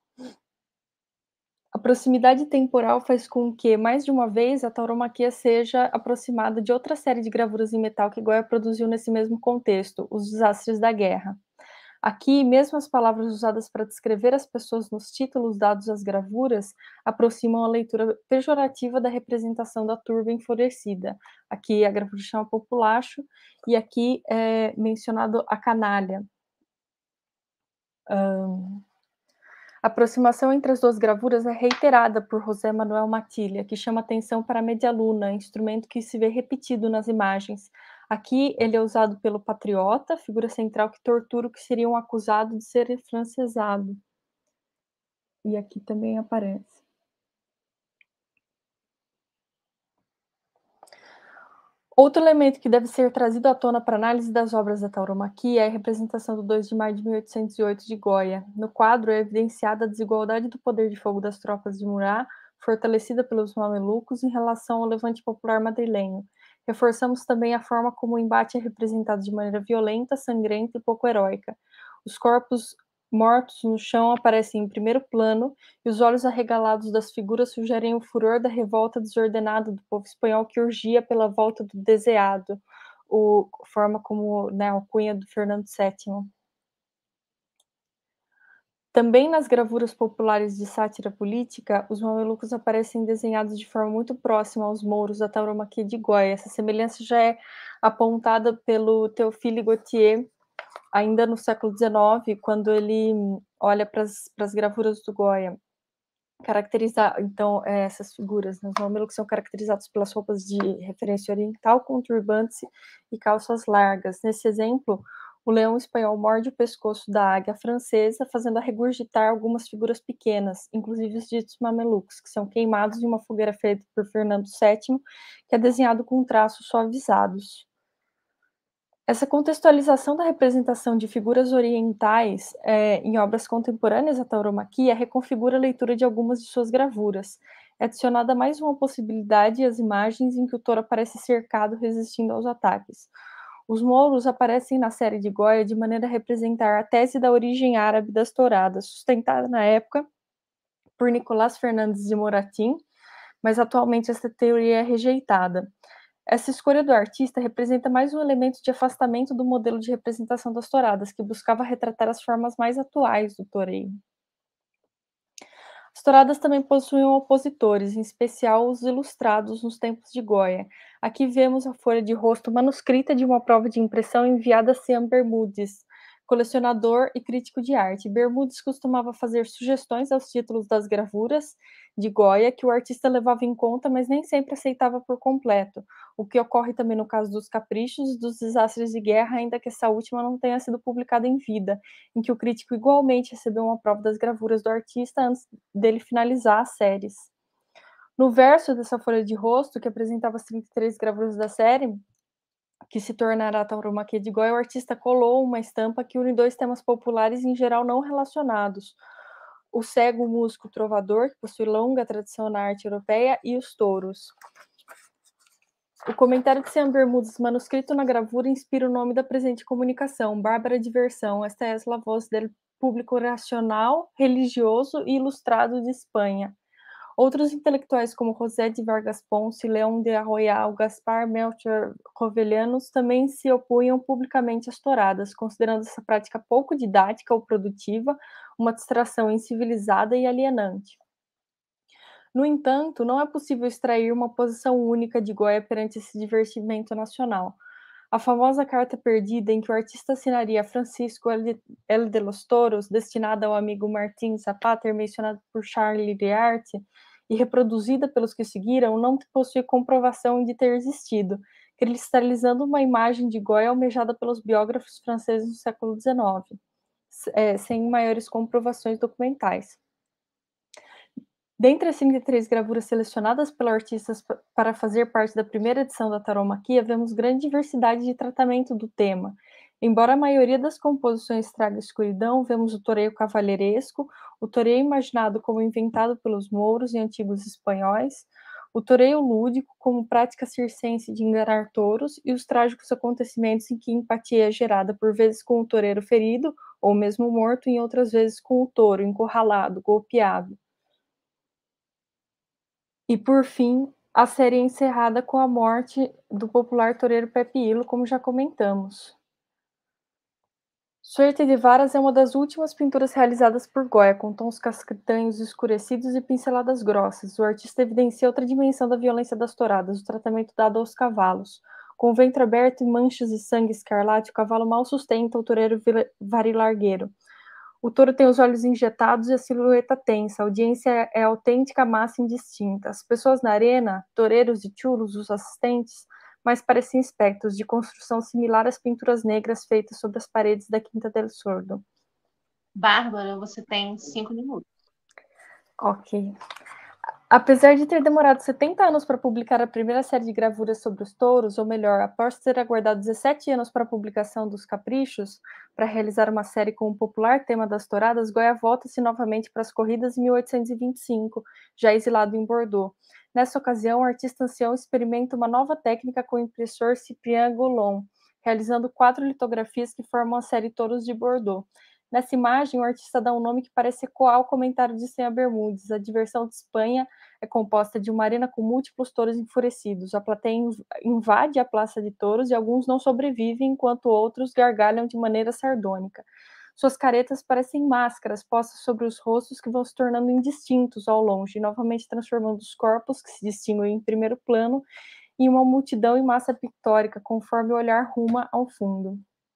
A proximidade temporal faz com que, mais de uma vez, a tauromaquia seja aproximada de outra série de gravuras em metal que Goya produziu nesse mesmo contexto, os desastres da guerra. Aqui, mesmo as palavras usadas para descrever as pessoas nos títulos dados às gravuras aproximam a leitura pejorativa da representação da turba enfurecida. Aqui a gravura chama populacho e aqui é mencionado a canalha. Um... A aproximação entre as duas gravuras é reiterada por José Manuel Matilha, que chama atenção para a medialuna, instrumento que se vê repetido nas imagens. Aqui ele é usado pelo patriota, figura central que tortura o que seria um acusado de ser afrancesado. E aqui também aparece. Outro elemento que deve ser trazido à tona para análise das obras da tauromaquia é a representação do dois de maio de mil oitocentos e oito de Goya. No quadro é evidenciada a desigualdade do poder de fogo das tropas de Murat, fortalecida pelos mamelucos em relação ao levante popular madrilenho. Reforçamos também a forma como o embate é representado de maneira violenta, sangrenta e pouco heróica. Os corpos mortos no chão aparecem em primeiro plano e os olhos arregalados das figuras sugerem o furor da revolta desordenada do povo espanhol que urgia pela volta do deseado, o forma como, né, a alcunha do Fernando sétimo. Também nas gravuras populares de sátira política, os mamelucos aparecem desenhados de forma muito próxima aos mouros da tauromaquia de Goya. Essa semelhança já é apontada pelo Théophile Gautier, ainda no século dezenove, quando ele olha para as gravuras do Goya. Caracterizar, então, é, essas figuras, né, os mamelucos são caracterizados pelas roupas de referência oriental, com turbantes e calças largas. Nesse exemplo, o leão espanhol morde o pescoço da águia francesa, fazendo a regurgitar algumas figuras pequenas, inclusive os ditos mamelucos, que são queimados em uma fogueira feita por Fernando sétimo, que é desenhado com traços suavizados. Essa contextualização da representação de figuras orientais é, em obras contemporâneas à tauromaquia reconfigura a leitura de algumas de suas gravuras. É adicionada mais uma possibilidade às imagens em que o touro aparece cercado, resistindo aos ataques. Os mouros aparecem na série de Goya de maneira a representar a tese da origem árabe das touradas, sustentada na época por Nicolás Fernandes de Moratín, mas atualmente essa teoria é rejeitada. Essa escolha do artista representa mais um elemento de afastamento do modelo de representação das touradas, que buscava retratar as formas mais atuais do toureiro. As touradas também possuíam opositores, em especial os ilustrados nos tempos de Goya. Aqui vemos a folha de rosto manuscrita de uma prova de impressão enviada a Sean Bermúdez, colecionador e crítico de arte. Bermúdez costumava fazer sugestões aos títulos das gravuras de Goya, que o artista levava em conta, mas nem sempre aceitava por completo, o que ocorre também no caso dos Caprichos e dos Desastres de Guerra, ainda que essa última não tenha sido publicada em vida, em que o crítico igualmente recebeu uma prova das gravuras do artista antes dele finalizar as séries. No verso dessa folha de rosto, que apresentava as trinta e três gravuras da série, que se tornará a tauromaquia de Goya, o artista colou uma estampa que une dois temas populares em geral não relacionados: o cego, o músico, o trovador, que possui longa tradição na arte europeia, e os touros. O comentário de Sean Bermúdez, manuscrito na gravura, inspira o nome da presente comunicação, Bárbara Diversão. Esta é a voz del público racional, religioso e ilustrado de Espanha. Outros intelectuais como José de Vargas Ponce, León de Arroyal, Gaspar Melchor Jovellanos também se opunham publicamente às touradas, considerando essa prática pouco didática ou produtiva, uma distração incivilizada e alienante. No entanto, não é possível extrair uma posição única de Goya perante esse divertimento nacional. A famosa carta perdida em que o artista assinaria Francisco L. de los Toros, destinada ao amigo Martín Zapata, mencionado por Charles Liarte, e reproduzida pelos que seguiram, não possui comprovação de ter existido, cristalizando uma imagem de Goya almejada pelos biógrafos franceses do século dezenove, é, sem maiores comprovações documentais. Dentre as trinta e três gravuras selecionadas pelo artista para fazer parte da primeira edição da Taromaquia, vemos grande diversidade de tratamento do tema. Embora a maioria das composições traga escuridão, vemos o toreio cavalheiresco, o toreio imaginado como inventado pelos mouros e antigos espanhóis, o toreio lúdico como prática circense de enganar touros e os trágicos acontecimentos em que empatia é gerada por vezes com o toureiro ferido ou mesmo morto, e outras vezes com o touro encurralado, golpeado. E, por fim, a série é encerrada com a morte do popular toureiro Pepe Illo, como já comentamos. Suerte de Varas é uma das últimas pinturas realizadas por Goya, com tons castanhos escurecidos e pinceladas grossas. O artista evidencia outra dimensão da violência das touradas, o tratamento dado aos cavalos. Com o ventre aberto e manchas de sangue escarlate, o cavalo mal sustenta o toureiro varilargueiro. O touro tem os olhos injetados e a silhueta tensa. A audiência é autêntica, massa indistinta. As pessoas na arena, toureiros e chulos, os assistentes, mas parecem espectros de construção similar às pinturas negras feitas sobre as paredes da Quinta del Sordo. Bárbara, você tem cinco minutos. Ok. Apesar de ter demorado setenta anos para publicar a primeira série de gravuras sobre os touros, ou melhor, após ter aguardado dezessete anos para a publicação dos Caprichos, para realizar uma série com o popular tema das touradas, Goya volta-se novamente para as corridas em mil oitocentos e vinte e cinco, já exilado em Bordeaux. Nessa ocasião, o artista ancião experimenta uma nova técnica com o impressor Cyprien Goulon, realizando quatro litografias que formam a série Touros de Bordeaux. Nessa imagem, o artista dá um nome que parece ecoar o comentário de Senha Bermudes. A diversão de Espanha é composta de uma arena com múltiplos touros enfurecidos. A plateia invade a Praça de Touros e alguns não sobrevivem, enquanto outros gargalham de maneira sardônica. Suas caretas parecem máscaras postas sobre os rostos que vão se tornando indistintos ao longe, novamente transformando os corpos, que se distinguem em primeiro plano, em uma multidão em massa pictórica, conforme o olhar ruma ao fundo.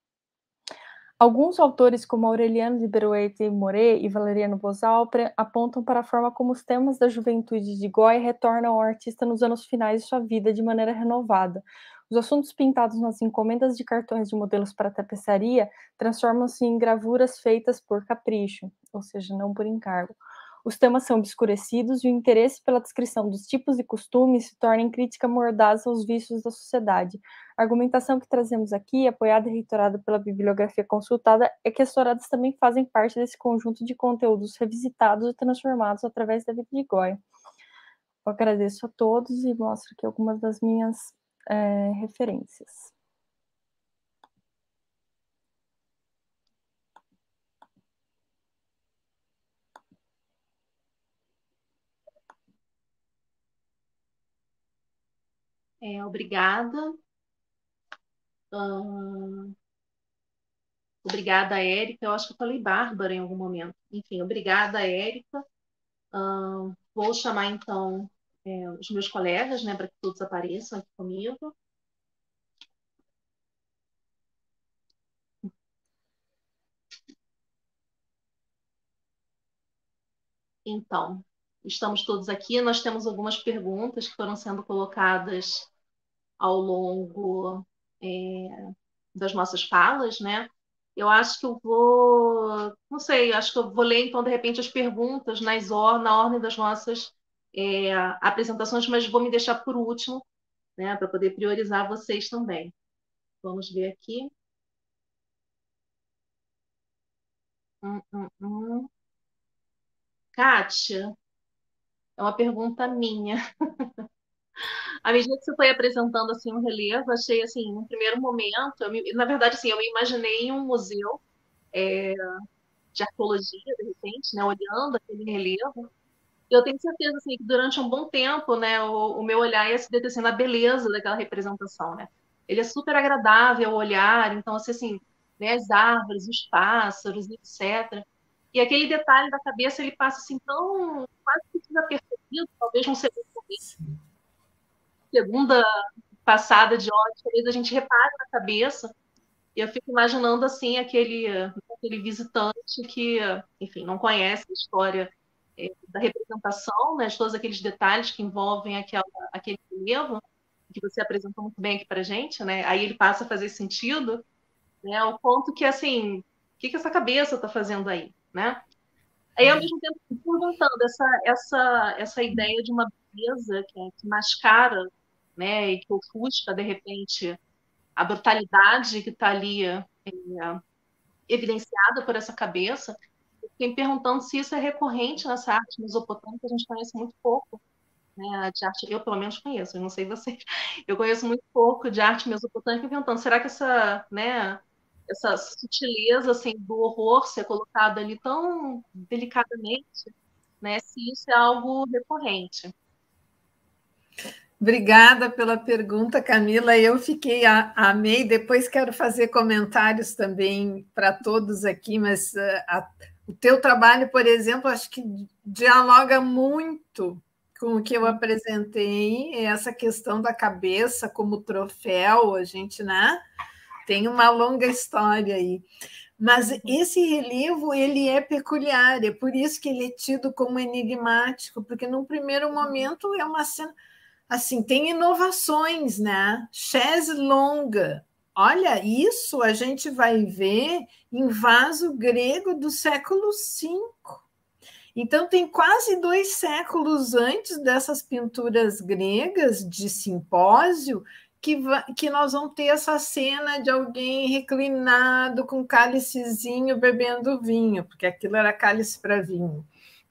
Alguns autores, como Aureliano de Beruet e Moret e Valeriano Bosalpre, apontam para a forma como os temas da juventude de Goya retornam ao artista nos anos finais de sua vida de maneira renovada. Os assuntos pintados nas encomendas de cartões de modelos para tapeçaria transformam-se em gravuras feitas por capricho, ou seja, não por encargo. Os temas são obscurecidos e o interesse pela descrição dos tipos e costumes se torna em crítica mordaz aos vícios da sociedade. A argumentação que trazemos aqui, apoiada e reitorada pela bibliografia consultada, é que as touradas também fazem parte desse conjunto de conteúdos revisitados e transformados através da vida de Goya. Eu agradeço a todos e mostro aqui algumas das minhas é, referências. É, obrigada. Hum, obrigada, Érica. Eu acho que eu falei Bárbara em algum momento. Enfim, obrigada, Érica. Hum, vou chamar, então, é, os meus colegas, né, para que todos apareçam aqui comigo. Então, estamos todos aqui. Nós temos algumas perguntas que foram sendo colocadas ao longo é, das nossas falas, né? Eu acho que eu vou, não sei, acho que eu vou ler, então, de repente, as perguntas nas or na ordem das nossas é, apresentações, mas vou me deixar por último, né, para poder priorizar vocês também. Vamos ver aqui. Hum, hum, hum. Kátia, é uma pergunta minha. À medida que você foi apresentando assim um relevo, achei assim, no primeiro momento, eu me, na verdade, assim, eu me imaginei em um museu é, de arqueologia, de repente, né, olhando aquele relevo. E eu tenho certeza assim, que durante um bom tempo, né, o, o meu olhar ia se deter assim, na beleza daquela representação, né? Ele é super agradável ao olhar, então assim, assim, né, as árvores, os pássaros, etcétera. E aquele detalhe da cabeça, ele passa assim tão quase que desapercebido, talvez não seja segunda passada de olhos, às vezes a gente repara na cabeça, e eu fico imaginando, assim, aquele, aquele visitante que, enfim, não conhece a história é, da representação, né, de todos aqueles detalhes que envolvem aquela, aquele relevo, que você apresentou muito bem aqui para a gente, né? Aí ele passa a fazer sentido, né? Ao ponto que, assim, o que, que essa cabeça está fazendo aí, né? Aí, ao mesmo tempo, perguntando essa, essa, essa ideia de uma beleza que, é, que mascara, né, e que ofusca, de repente, a brutalidade que está ali é, evidenciada por essa cabeça. Eu fiquei me perguntando se isso é recorrente nessa arte mesopotâmica, a gente conhece muito pouco, né, de arte, eu pelo menos conheço, eu não sei vocês, eu conheço muito pouco de arte mesopotâmica, perguntando, será que essa, né, essa sutileza, assim, do horror ser colocado ali tão delicadamente, né, se isso é algo recorrente? Obrigada pela pergunta, Camila. Eu fiquei, amei. Depois quero fazer comentários também para todos aqui, mas a, o teu trabalho, por exemplo, acho que dialoga muito com o que eu apresentei, essa questão da cabeça como troféu, a gente, né, tem uma longa história aí. Mas esse relevo, ele é peculiar, é por isso que ele é tido como enigmático, porque num primeiro momento é uma cena, assim, tem inovações, né? Chaise longue. Olha, isso a gente vai ver em vaso grego do século cinco. Então, tem quase dois séculos antes dessas pinturas gregas de simpósio que, que nós vamos ter essa cena de alguém reclinado com um cálicezinho bebendo vinho, porque aquilo era cálice para vinho.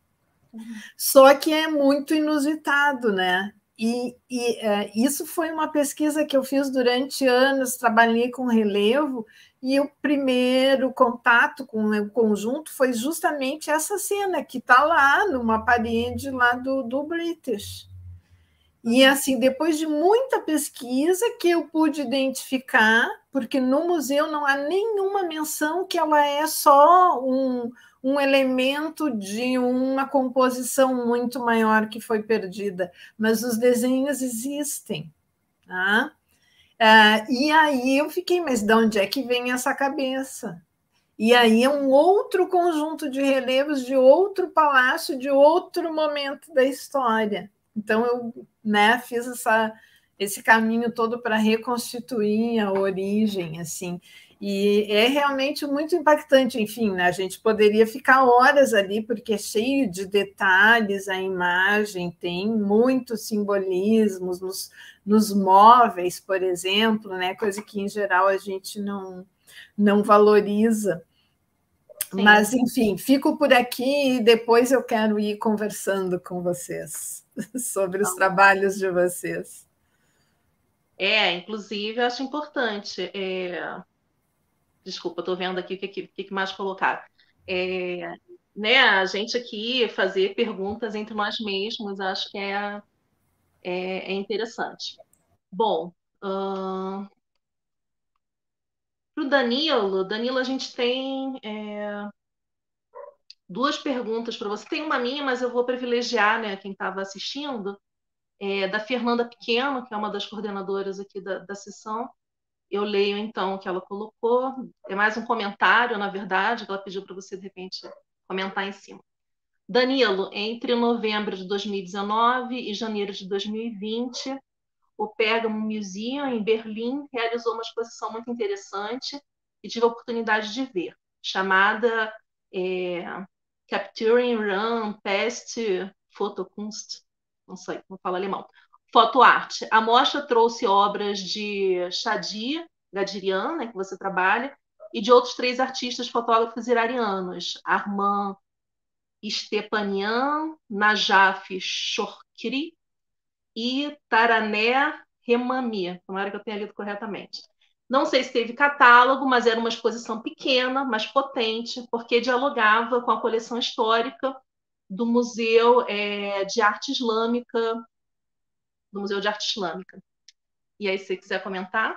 Só que é muito inusitado, né? E, e é, isso foi uma pesquisa que eu fiz durante anos, trabalhei com relevo, e o primeiro contato com o conjunto foi justamente essa cena que está lá numa parede lá do, do British. E assim, depois de muita pesquisa que eu pude identificar, porque no museu não há nenhuma menção que ela é só um, um elemento de uma composição muito maior que foi perdida, mas os desenhos existem. Tá? Ah, e aí eu fiquei, mas de onde é que vem essa cabeça? E aí é um outro conjunto de relevos de outro palácio, de outro momento da história. Então, eu, né, fiz essa, esse caminho todo para reconstituir a origem, assim, e é realmente muito impactante. Enfim, né, a gente poderia ficar horas ali, porque é cheio de detalhes a imagem, tem muitos simbolismos nos, nos móveis, por exemplo, né, coisa que, em geral, a gente não, não valoriza. Sim. Mas, enfim, fico por aqui e depois eu quero ir conversando com vocês sobre os trabalhos de vocês. É, inclusive, eu acho importante. É... Desculpa, estou vendo aqui o que, que, que mais colocar. É, né, a gente aqui fazer perguntas entre nós mesmos, acho que é, é, é interessante. Bom, uh... para o Danilo, Danilo, a gente tem é, duas perguntas para você. Tem uma minha, mas eu vou privilegiar, né, quem estava assistindo, é, da Fernanda Pequeno, que é uma das coordenadoras aqui da, da sessão. Eu leio, então, o que ela colocou. É mais um comentário, na verdade, que ela pediu para você, de repente, comentar em cima. Danilo, entre novembro de dois mil e dezenove e janeiro de dois mil e vinte, o Pergamon Museum, em Berlim, realizou uma exposição muito interessante e tive a oportunidade de ver, chamada é, Capturing Run Past Fotokunst, não sei como fala alemão, fotoarte. A mostra trouxe obras de Shadi Gadirian, né, que você trabalha, e de outros três artistas fotógrafos iranianos, Arman Stepanian, Najaf Shorkri e Tarané Remami, tomara que eu tenha lido corretamente. Não sei se teve catálogo, mas era uma exposição pequena, mas potente, porque dialogava com a coleção histórica do Museu é, de Arte Islâmica, do Museu de Arte Islâmica. E aí, se você quiser comentar.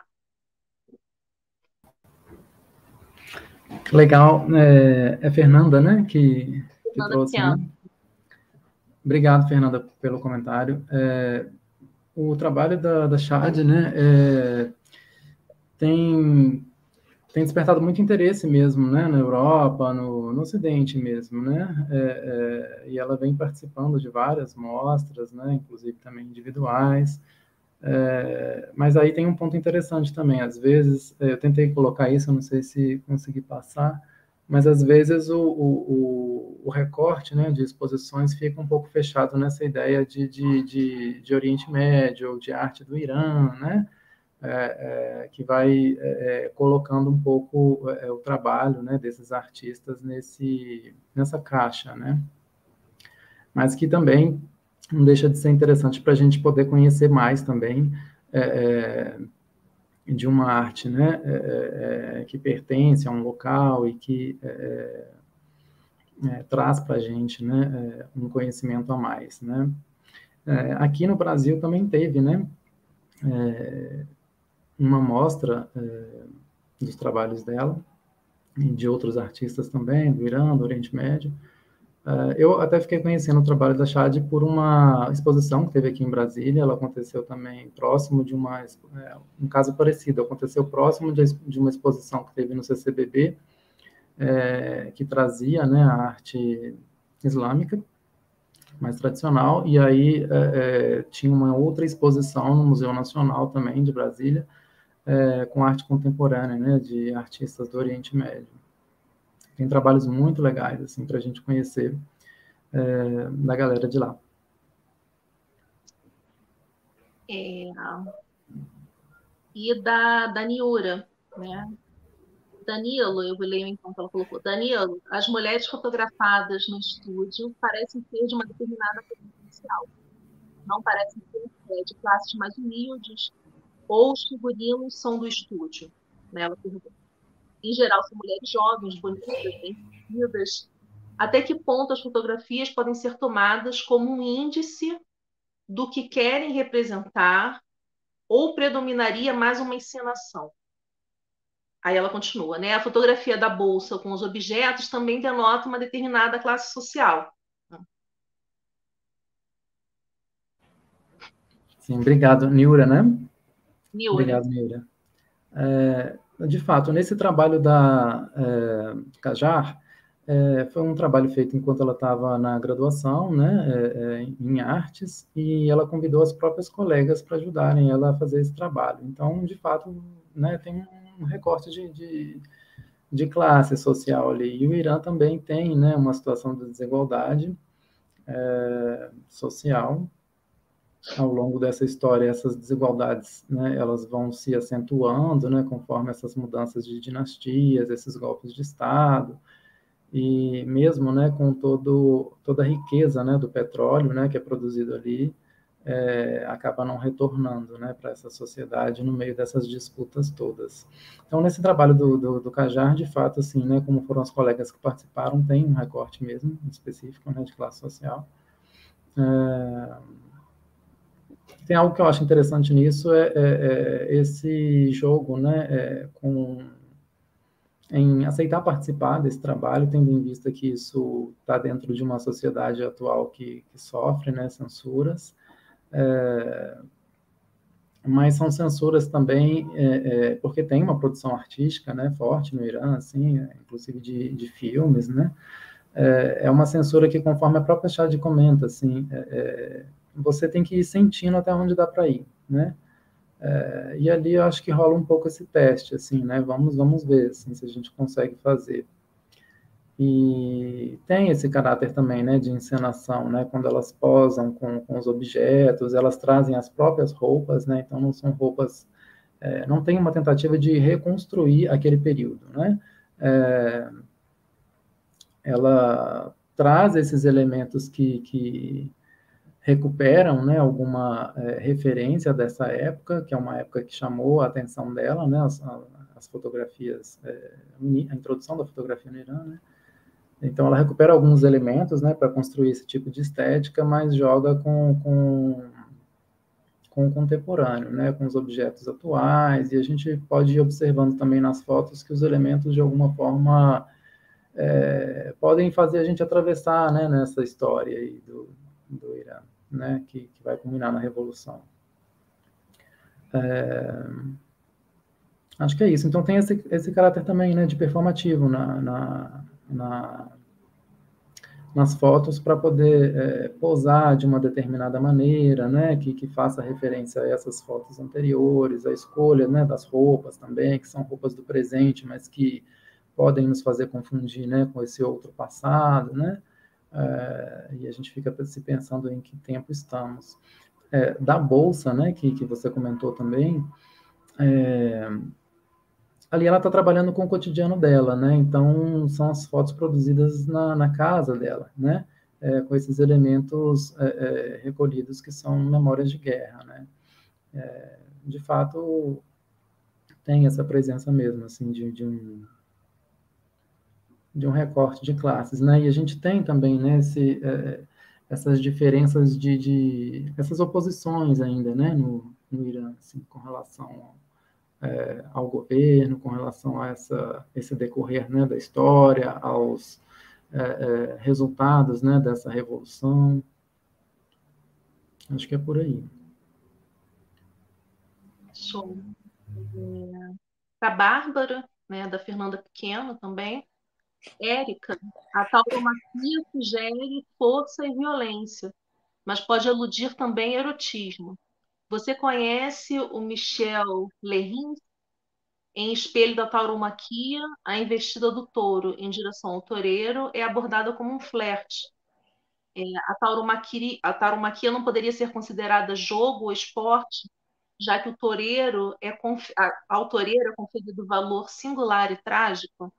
Legal. É, é Fernanda, né, que, que Fernanda trouxe, né? Obrigado, Fernanda, pelo comentário. É, o trabalho da, da Shad, né, é, tem, tem despertado muito interesse mesmo, né, na Europa, no, no Ocidente mesmo, né, é, é, e ela vem participando de várias mostras, né, inclusive também individuais, é, mas aí tem um ponto interessante também, às vezes, eu tentei colocar isso, eu não sei se consegui passar, mas às vezes o, o, o recorte, né, de exposições fica um pouco fechado nessa ideia de, de, de, de Oriente Médio, ou de arte do Irã, né, é, é, que vai é, colocando um pouco é, o trabalho, né, desses artistas nesse, nessa caixa, né, mas que também não deixa de ser interessante para a gente poder conhecer mais também é, de uma arte, né, é, é, que pertence a um local e que é, é, traz para a gente, né, é, um conhecimento a mais, né. É, aqui no Brasil também teve, né, é, uma mostra é, dos trabalhos dela e de outros artistas também, do Irã, do Oriente Médio. Uh, eu até fiquei conhecendo o trabalho da Shad por uma exposição que teve aqui em Brasília. Ela aconteceu também próximo de uma... É, um caso parecido, aconteceu próximo de, de uma exposição que teve no C C B B, é, que trazia, né, a arte islâmica mais tradicional, e aí é, é, tinha uma outra exposição no Museu Nacional também, de Brasília, é, com arte contemporânea, né, de artistas do Oriente Médio. Tem trabalhos muito legais, assim, para a gente conhecer é, da galera de lá. É, e da, da Niura, né? Danilo, eu vou ler então que ela colocou. Danilo, as mulheres fotografadas no estúdio parecem ser de uma determinada classe social. Não parecem ser de classes mais humildes, ou os figurinos são do estúdio, né? Ela perguntou. Em geral, são mulheres jovens, bonitas, bem vestidas. Até que ponto as fotografias podem ser tomadas como um índice do que querem representar ou predominaria mais uma encenação? Aí ela continua, né? A fotografia da bolsa com os objetos também denota uma determinada classe social. Sim, obrigado, Niura, né? Niura. Obrigado, Niura. É, de fato, nesse trabalho da é, Kajar, é, foi um trabalho feito enquanto ela estava na graduação, né, é, em artes, e ela convidou as próprias colegas para ajudarem ela a fazer esse trabalho. Então, de fato, né, tem um recorte de, de, de classe social ali. E o Irã também tem, né, uma situação de desigualdade é, social. Ao longo dessa história, essas desigualdades, né, elas vão se acentuando, né, conforme essas mudanças de dinastias, esses golpes de Estado, e mesmo, né, com todo, toda a riqueza, né, do petróleo, né, que é produzido ali, é, acaba não retornando, né, para essa sociedade no meio dessas disputas todas. Então, nesse trabalho do, do, do Kajar, de fato, assim, né, como foram os colegas que participaram, tem um recorte mesmo específico, né, de classe social. É, tem algo que eu acho interessante nisso, é, é, é esse jogo, né, é, com, em aceitar participar desse trabalho, tendo em vista que isso está dentro de uma sociedade atual que, que sofre, né, censuras, é, mas são censuras também, é, é, porque tem uma produção artística, né, forte no Irã, assim, inclusive de, de filmes, né, é, é uma censura que, conforme a própria Shad comenta, assim, é, você tem que ir sentindo até onde dá para ir, né? É, e ali eu acho que rola um pouco esse teste, assim, né? Vamos, vamos ver, assim, se a gente consegue fazer. E tem esse caráter também, né, de encenação, né? Quando elas posam com, com os objetos, elas trazem as próprias roupas, né? Então não são roupas, é, não tem uma tentativa de reconstruir aquele período, né? É, ela traz esses elementos que, que recuperam, né, alguma é, referência dessa época, que é uma época que chamou a atenção dela, né, as, as fotografias, é, a introdução da fotografia no Irã, né. Então ela recupera alguns elementos, né, para construir esse tipo de estética, mas joga com, com, com o contemporâneo, né, com os objetos atuais, e a gente pode ir observando também nas fotos que os elementos, de alguma forma, é, podem fazer a gente atravessar, né, nessa história aí do, do Irã, né, que, que vai culminar na Revolução. É, acho que é isso. Então tem esse, esse caráter também, né, de performativo na, na, na, nas fotos para poder é, posar de uma determinada maneira, né, que, que faça referência a essas fotos anteriores, a escolha, né, das roupas também, que são roupas do presente, mas que podem nos fazer confundir, né, com esse outro passado, né, é, e a gente fica se pensando em que tempo estamos. É, da bolsa, né, que, que você comentou também, é, ali ela está trabalhando com o cotidiano dela, né, então são as fotos produzidas na, na casa dela, né, é, com esses elementos é, é, recolhidos que são memórias de guerra, né, é, de fato tem essa presença mesmo, assim, de, de um de um recorte de classes, né, e a gente tem também, né, esse, é, essas diferenças de, de, essas oposições ainda, né, no, no Irã, assim, com relação é, ao governo, com relação a essa, esse decorrer, né, da história, aos é, é, resultados, né, dessa revolução. Acho que é por aí. Show. É, para a Bárbara, né, da Fernanda Pequeno também. Érica, a tauromaquia sugere força e violência, mas pode aludir também erotismo. Você conhece o Michel Lerin? Em Espelho da Tauromaquia, a investida do touro em direção ao toureiro é abordada como um flerte. É, a tauromaquia, a tauromaquia não poderia ser considerada jogo ou esporte, já que o toureiro é conf... ao toureiro é conferido valor singular e trágico.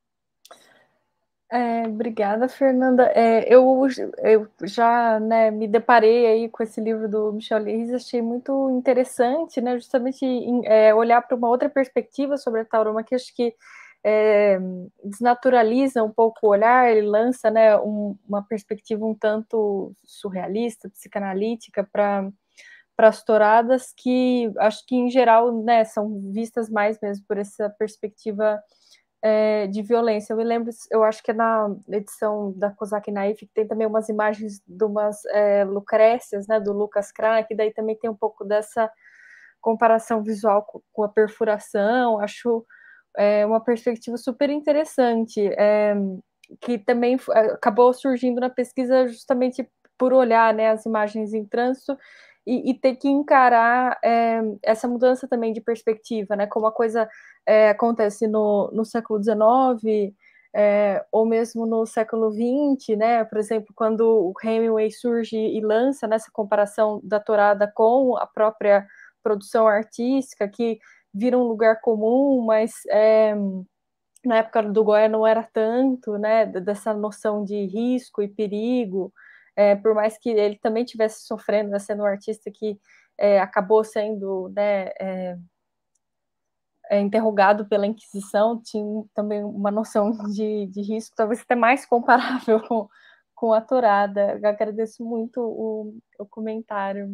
É, obrigada, Fernanda. É, eu, eu já, né, me deparei aí com esse livro do Michel Leiris, achei muito interessante, né, justamente em, é, olhar para uma outra perspectiva sobre a tauromaquia, acho que é, desnaturaliza um pouco o olhar, ele lança, né, um, uma perspectiva um tanto surrealista, psicanalítica para para as touradas, que acho que em geral, né, são vistas mais mesmo por essa perspectiva É, de violência. Eu me lembro, eu acho que é na edição da Kozak Naif, que tem também umas imagens de umas é, Lucrécias, né, do Lucas Cranach, que daí também tem um pouco dessa comparação visual com, com a perfuração. Acho é, uma perspectiva super interessante, é, que também acabou surgindo na pesquisa justamente por olhar, né, as imagens em trânsito e, e ter que encarar é, essa mudança também de perspectiva, né, como a coisa é, acontece no, no século dezenove, é, ou mesmo no século vinte, né, por exemplo, quando o Hemingway surge e lança nessa comparação da tourada com a própria produção artística, que vira um lugar comum, mas é, na época do Goya não era tanto, né, dessa noção de risco e perigo, é, por mais que ele também estivesse sofrendo, né, sendo um artista que é, acabou sendo, né, é, é, interrogado pela Inquisição, tinha também uma noção de, de risco, talvez até mais comparável com, com a tourada. Eu agradeço muito o, o comentário.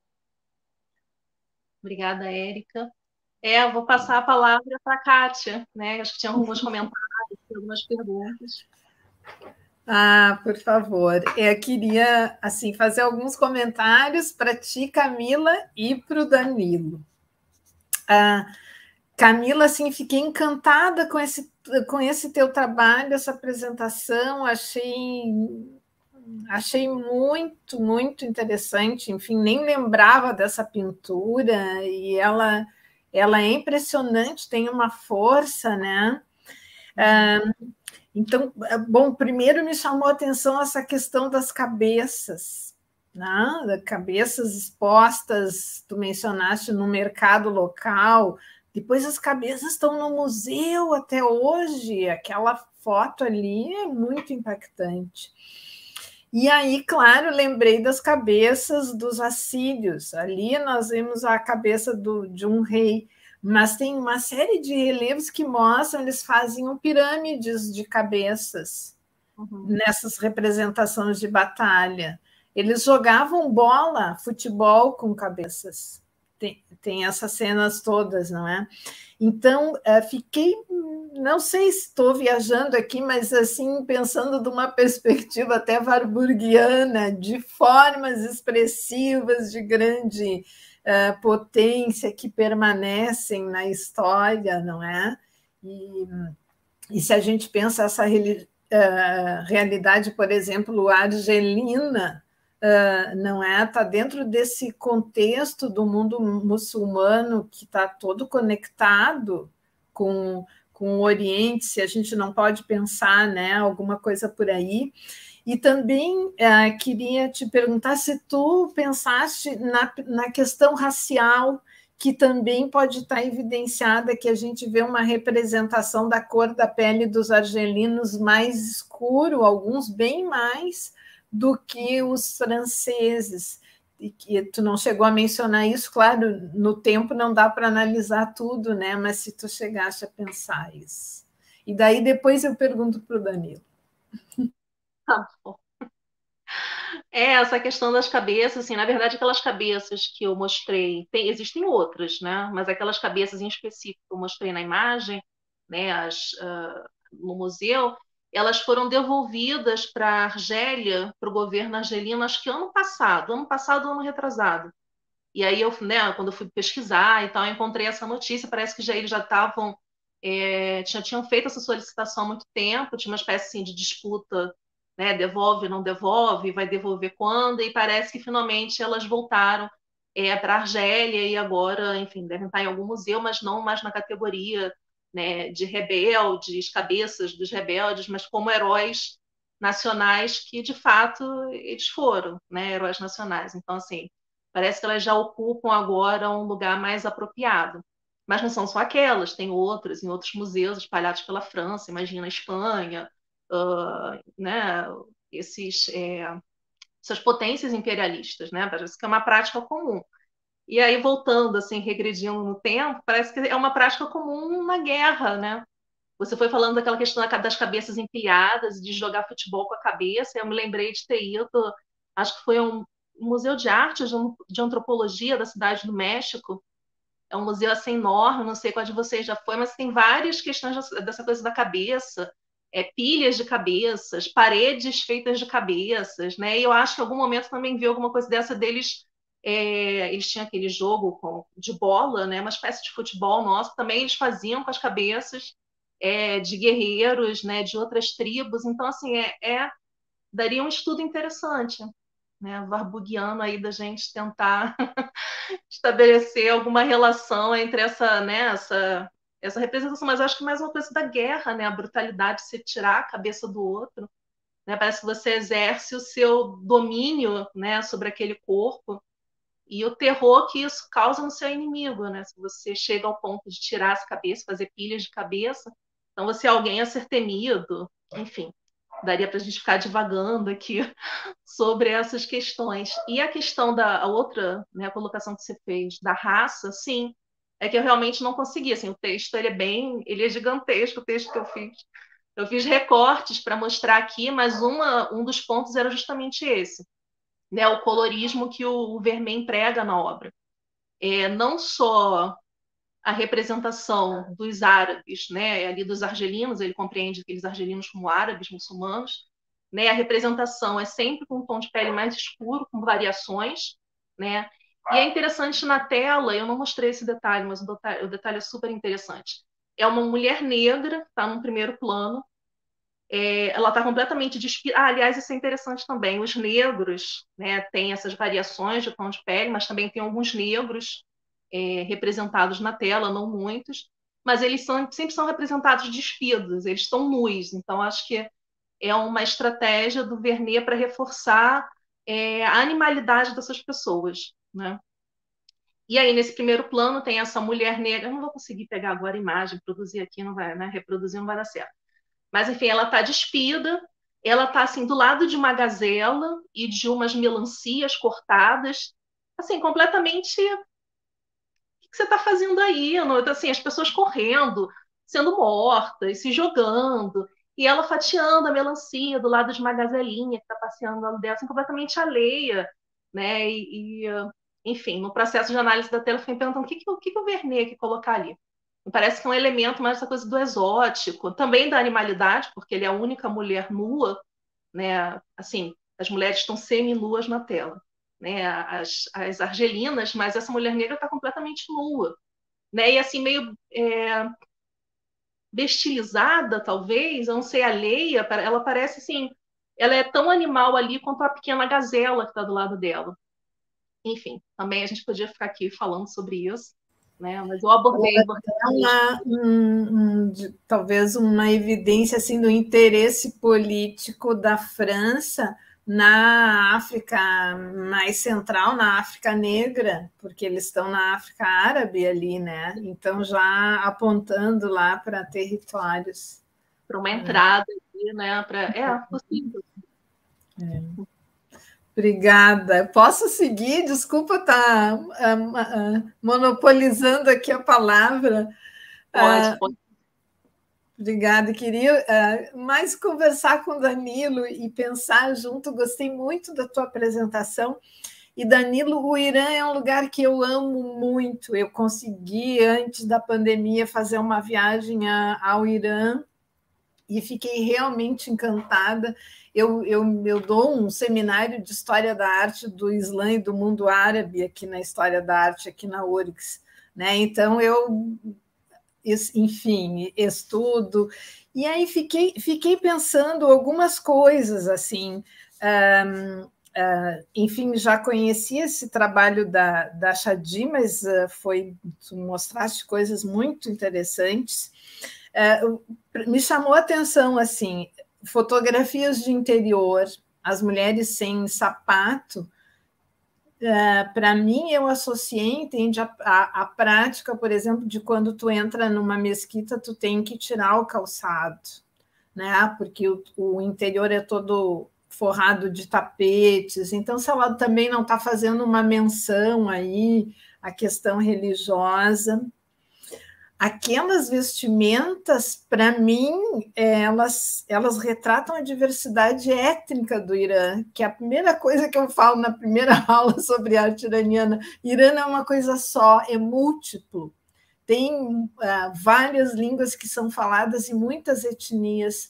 Obrigada, Érica. É, eu vou passar a palavra para a Kátia, né? Acho que tinha alguns comentários, algumas perguntas. Ah, por favor. Eu queria assim fazer alguns comentários para ti, Camila, e para o Danilo. Ah, Camila, assim, fiquei encantada com esse, com esse teu trabalho, essa apresentação, achei, achei muito, muito interessante, enfim, nem lembrava dessa pintura, e ela, ela é impressionante, tem uma força, né? Ah, então, bom, primeiro me chamou a atenção essa questão das cabeças, né? Cabeças expostas, tu mencionaste no mercado local, depois as cabeças estão no museu até hoje, aquela foto ali é muito impactante. E aí, claro, lembrei das cabeças dos assírios, ali nós vemos a cabeça do, de um rei, mas tem uma série de relevos que mostram, eles faziam pirâmides de cabeças uhum. nessas representações de batalha. Eles jogavam bola, futebol com cabeças. Tem, tem essas cenas todas, não é? Então, fiquei, não sei se estou viajando aqui, mas assim, pensando de uma perspectiva até warburgiana, de formas expressivas, de grande uh, potência que permanecem na história, não é? E, e se a gente pensa essa uh, realidade, por exemplo, argelina, uh, não é? Está dentro desse contexto do mundo muçulmano que está todo conectado com, com o Oriente, se a gente não pode pensar, né, alguma coisa por aí. E também uh, queria te perguntar se tu pensaste na, na questão racial, que também pode estar evidenciada, que a gente vê uma representação da cor da pele dos argelinos mais escuro, alguns bem mais do que os franceses. E que tu não chegou a mencionar isso, claro, no tempo não dá para analisar tudo, né? Mas se tu chegaste a pensar isso. E daí depois eu pergunto para o Danilo. Tá bom. É, essa questão das cabeças, assim, na verdade, aquelas cabeças que eu mostrei, tem, existem outras, né? Mas aquelas cabeças em específico que eu mostrei na imagem, né, as, uh, no museu, elas foram devolvidas para a Argélia, para o governo argelino, acho que ano passado, ano passado, ano retrasado. E aí, eu, né, quando eu fui pesquisar e tal, eu encontrei essa notícia, parece que já, eles já estavam, é, já tinham feito essa solicitação há muito tempo, tinha uma espécie assim, de disputa, né, devolve, não devolve, vai devolver quando, e parece que finalmente elas voltaram é, para a Argélia e agora, enfim, devem estar em algum museu, mas não mais na categoria, né, de rebeldes, cabeças dos rebeldes, mas como heróis nacionais que, de fato, eles foram, né, heróis nacionais. Então, assim, parece que elas já ocupam agora um lugar mais apropriado. Mas não são só aquelas, tem outras em outros museus espalhados pela França, imagina a Espanha, uh, né, esses, é, essas potências imperialistas, né? Parece que é uma prática comum. E aí, voltando, assim, regredindo no tempo, parece que é uma prática comum na guerra, né? Você foi falando daquela questão das cabeças empilhadas, de jogar futebol com a cabeça, eu me lembrei de ter ido, acho que foi um museu de arte, de antropologia da cidade do México, é um museu assim enorme, não sei qual de vocês já foi, mas tem várias questões dessa coisa da cabeça, é, pilhas de cabeças, paredes feitas de cabeças, né? E eu acho que em algum momento também vi alguma coisa dessa deles. É, eles tinham aquele jogo com, de bola, né? Uma espécie de futebol nosso, também eles faziam com as cabeças é, de guerreiros, né? De outras tribos. Então, assim, é, é daria um estudo interessante, né? Varbuguiano aí da gente tentar estabelecer alguma relação entre essa, né, essa, essa representação, mas acho que mais uma coisa da guerra, né, a brutalidade de se tirar a cabeça do outro, né, parece que você exerce o seu domínio, né, sobre aquele corpo e o terror que isso causa no seu inimigo, né, se você chega ao ponto de tirar essa cabeça, fazer pilhas de cabeça, então você é alguém a ser temido, enfim, daria para a gente ficar divagando aqui sobre essas questões. E a questão da a outra, né, a colocação que você fez da raça, sim, é que eu realmente não consegui. Assim, o texto ele é bem, ele é gigantesco, o texto que eu fiz. Eu fiz recortes para mostrar aqui, mas uma, um dos pontos era justamente esse, né, o colorismo que o, o Vermeer emprega na obra. É, não só a representação dos árabes, né, ali dos argelinos, ele compreende aqueles argelinos como árabes, muçulmanos, né, a representação é sempre com um tom de pele mais escuro, com variações, né, e é interessante na tela, eu não mostrei esse detalhe, mas o detalhe, o detalhe é super interessante, é uma mulher negra, está no primeiro plano, é, ela está completamente despida. Ah, aliás, isso é interessante também. Os negros, né, têm essas variações de tom de pele, mas também tem alguns negros é, representados na tela, não muitos, mas eles são, sempre são representados despidos, eles estão nus. Então, acho que é uma estratégia do Vermeer para reforçar é, a animalidade dessas pessoas, né? E aí, nesse primeiro plano, tem essa mulher negra. Eu não vou conseguir pegar agora a imagem, produzir aqui, não vai, né? Reproduzir não vai dar certo. Mas, enfim, ela está despida, ela está assim, do lado de uma gazela e de umas melancias cortadas, assim, completamente. O que você está fazendo aí? Assim, as pessoas correndo, sendo mortas, se jogando, e ela fatiando a melancia do lado de uma gazelinha que está passeando lá dela, assim, completamente alheia, né? E, e, enfim, no processo de análise da tela, eu fiquei perguntando o que, que, o que, que o Vermeer quer colocar ali. Me parece que é um elemento mais essa coisa do exótico, também da animalidade, porque ele é a única mulher nua, né? Assim, as mulheres estão semi-nuas na tela, né, as, as argelinas, mas essa mulher negra está completamente nua, né, e assim meio é, bestilizada, talvez, eu não sei, alheia, ela parece assim, ela é tão animal ali quanto a pequena gazela que está do lado dela. Enfim, também a gente podia ficar aqui falando sobre isso, né? Mas eu abordei. É uma, um, um, de, talvez uma evidência assim, do interesse político da França na África mais central, na África Negra, porque eles estão na África Árabe ali, né? Então, já apontando lá para territórios. Para uma entrada, é. né? Pra... É possível. É. Obrigada. Posso seguir? Desculpa estar uh, uh, monopolizando aqui a palavra. Pode, uh, pode. Obrigada. Queria uh, mais conversar com o Danilo e pensar junto. Gostei muito da tua apresentação. E, Danilo, o Irã é um lugar que eu amo muito. Eu consegui, antes da pandemia, fazer uma viagem a, ao Irã e fiquei realmente encantada. Eu, eu, eu dou um seminário de História da Arte do Islã e do mundo árabe aqui na História da Arte, aqui na U R G S, né? Então, eu, enfim, estudo. E aí fiquei, fiquei pensando algumas coisas, assim... Um, uh, enfim, já conhecia esse trabalho da, da Chadi, mas uh, foi, tu mostraste coisas muito interessantes. Uh, me chamou a atenção, assim, fotografias de interior, as mulheres sem sapato. Uh, para mim, eu associei, entende, a, a, a prática, por exemplo, de quando tu entra numa mesquita, tu tem que tirar o calçado, né? Porque o, o interior é todo forrado de tapetes. Então, se ela também não está fazendo uma menção aí à questão religiosa. Aquelas vestimentas, para mim, elas, elas retratam a diversidade étnica do Irã, que é a primeira coisa que eu falo na primeira aula sobre arte iraniana. Irã não é uma coisa só, é múltiplo. Tem uh, várias línguas que são faladas em muitas etnias,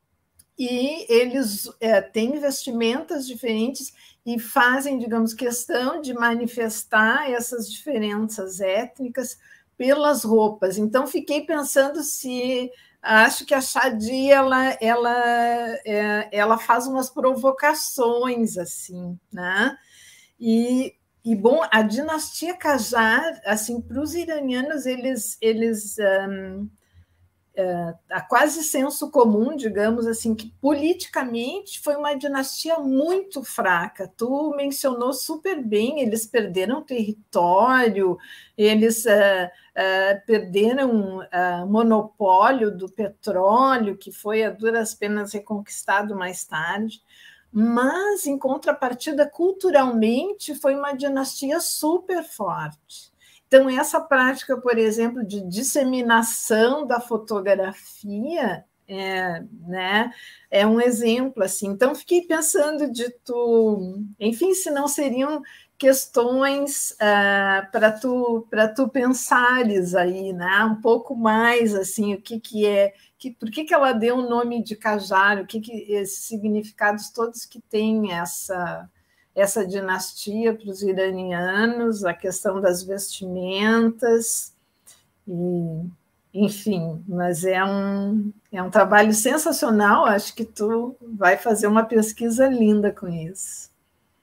e eles é, têm vestimentas diferentes e fazem, digamos, questão de manifestar essas diferenças étnicas pelas roupas. Então, fiquei pensando se... Acho que a Chadi, ela, ela, é, ela faz umas provocações, assim, né? E, e bom, a dinastia Qajar, assim, para os iranianos, eles... eles um, Uh, a quase senso comum, digamos assim, que politicamente foi uma dinastia muito fraca. Tu mencionou super bem, eles perderam território, eles uh, uh, perderam o monopólio do petróleo, que foi a duras penas reconquistado mais tarde, mas, em contrapartida, culturalmente, foi uma dinastia super forte. Então, essa prática, por exemplo, de disseminação da fotografia é, né, é um exemplo. Assim. Então, fiquei pensando de tu... Enfim, se não seriam questões uh, para tu, para tu pensares aí, né, um pouco mais, assim, o que, que é... Que, por que, que ela deu o nome de Qajar, o que, que esses significados todos que tem essa... essa dinastia para os iranianos, a questão das vestimentas, e, enfim, mas é um, é um trabalho sensacional, acho que tu vai fazer uma pesquisa linda com isso.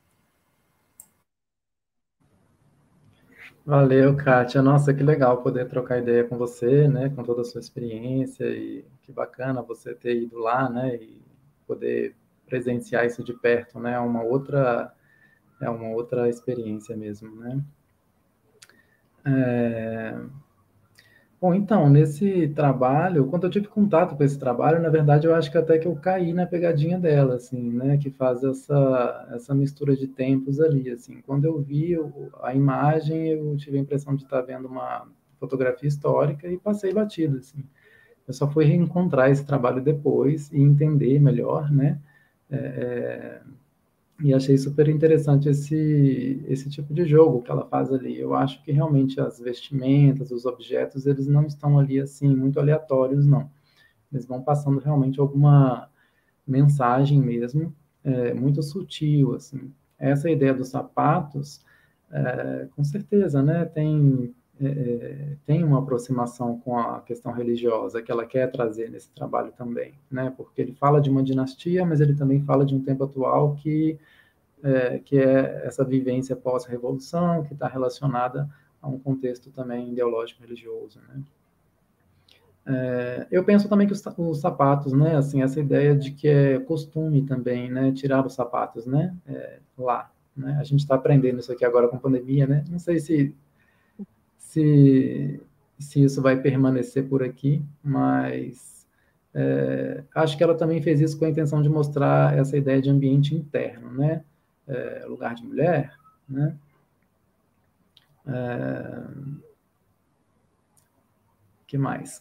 Valeu, Kátia. Nossa, que legal poder trocar ideia com você, né, com toda a sua experiência, e que bacana você ter ido lá, né, e poder presenciar isso de perto, né, uma outra... É uma outra experiência mesmo, né? É... Bom, então, nesse trabalho, quando eu tive contato com esse trabalho, na verdade, eu acho que até que eu caí na pegadinha dela, assim, né? Que faz essa, essa mistura de tempos ali, assim. Quando eu vi a imagem, eu tive a impressão de estar vendo uma fotografia histórica e passei batido, assim. Eu só fui reencontrar esse trabalho depois e entender melhor, né? É... E achei super interessante esse, esse tipo de jogo que ela faz ali. Eu acho que realmente as vestimentas, os objetos, eles não estão ali assim, muito aleatórios, não. Eles vão passando realmente alguma mensagem mesmo, é, muito sutil, assim. essa ideia dos sapatos, é, com certeza, né, tem, é, tem uma aproximação com a questão religiosa que ela quer trazer nesse trabalho também, né, porque ele fala de uma dinastia, mas ele também fala de um tempo atual que é, que é essa vivência pós-revolução, que está relacionada a um contexto também ideológico religioso, né. É, eu penso também que os, os sapatos, né, assim, essa ideia de que é costume também, né, tirar os sapatos, né, é, lá, né, a gente está aprendendo isso aqui agora com a pandemia, né, não sei se, se, se isso vai permanecer por aqui, mas é, acho que ela também fez isso com a intenção de mostrar essa ideia de ambiente interno, né, é, lugar de mulher, né, é, que mais?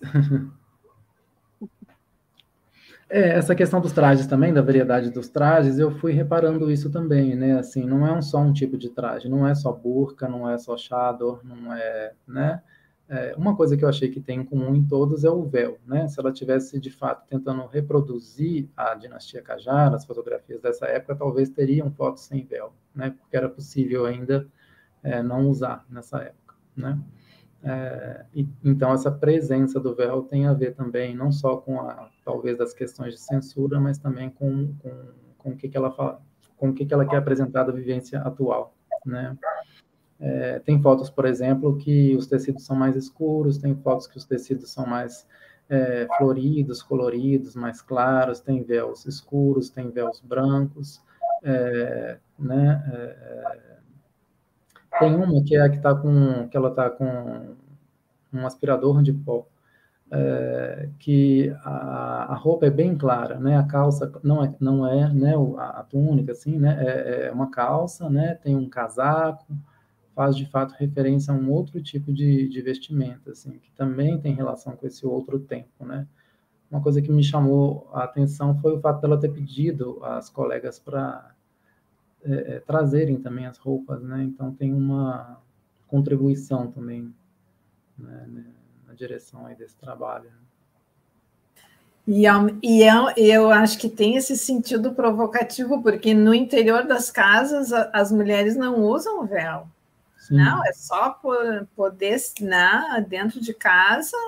É, essa questão dos trajes também, da variedade dos trajes, eu fui reparando isso também, né? Assim, não é um, só um tipo de traje, não é só burca, não é só chador, não é, né? É, uma coisa que eu achei que tem em comum em todos é o véu, né? Se ela tivesse, de fato, tentando reproduzir a dinastia Qajar, as fotografias dessa época, talvez teriam fotos sem véu, né? Porque era possível ainda é, não usar nessa época, né? É, e, então, essa presença do véu tem a ver também, não só com, a, talvez, das questões de censura, mas também com, com, com o que, que ela fala, com o que, que ela quer apresentar da vivência atual, né? É, tem fotos, por exemplo, que os tecidos são mais escuros, tem fotos que os tecidos são mais é, floridos, coloridos, mais claros, tem véus escuros, tem véus brancos, é, né? É, tem uma que é a que tá com, que ela está com um aspirador de pó, é, que a, a roupa é bem clara, né? A calça não é, não é, né? A, a túnica, assim, né? É, é uma calça, né? Tem um casaco, faz de fato referência a um outro tipo de, de vestimenta, assim, que também tem relação com esse outro tempo, né? Uma coisa que me chamou a atenção foi o fato dela ter pedido às colegas para é, trazerem também as roupas, né? Então tem uma contribuição também, né, na direção aí desse trabalho. E, e eu, eu acho que tem esse sentido provocativo, porque no interior das casas as mulheres não usam véu. Sim. Não, é só por poder, né, dentro de casa,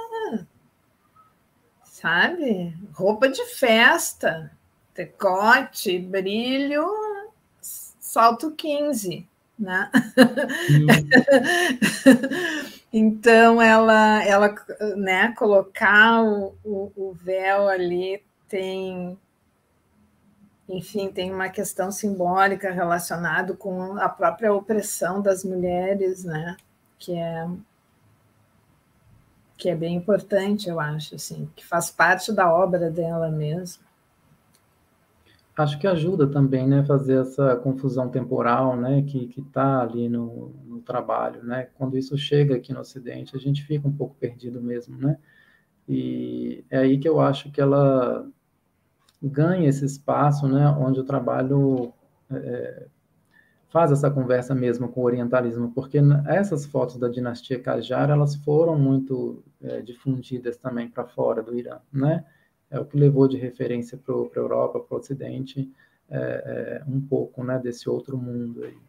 sabe? Roupa de festa, decote, brilho, salto quinze, né? Então, ela, ela né, colocar o, o, o véu ali tem, enfim, tem uma questão simbólica relacionada com a própria opressão das mulheres, né? Que é, que é bem importante, eu acho, assim, que faz parte da obra dela mesmo. Acho que ajuda também, né, fazer essa confusão temporal, né, que que está ali no, no trabalho, né? Quando isso chega aqui no Ocidente, a gente fica um pouco perdido mesmo, né? E é aí que eu acho que ela ganha esse espaço, né, onde o trabalho é, faz essa conversa mesmo com o orientalismo, porque essas fotos da dinastia Qajar, elas foram muito é, difundidas também para fora do Irã, né? É o que levou de referência para a Europa, para o Ocidente, é, é, um pouco, né, desse outro mundo aí.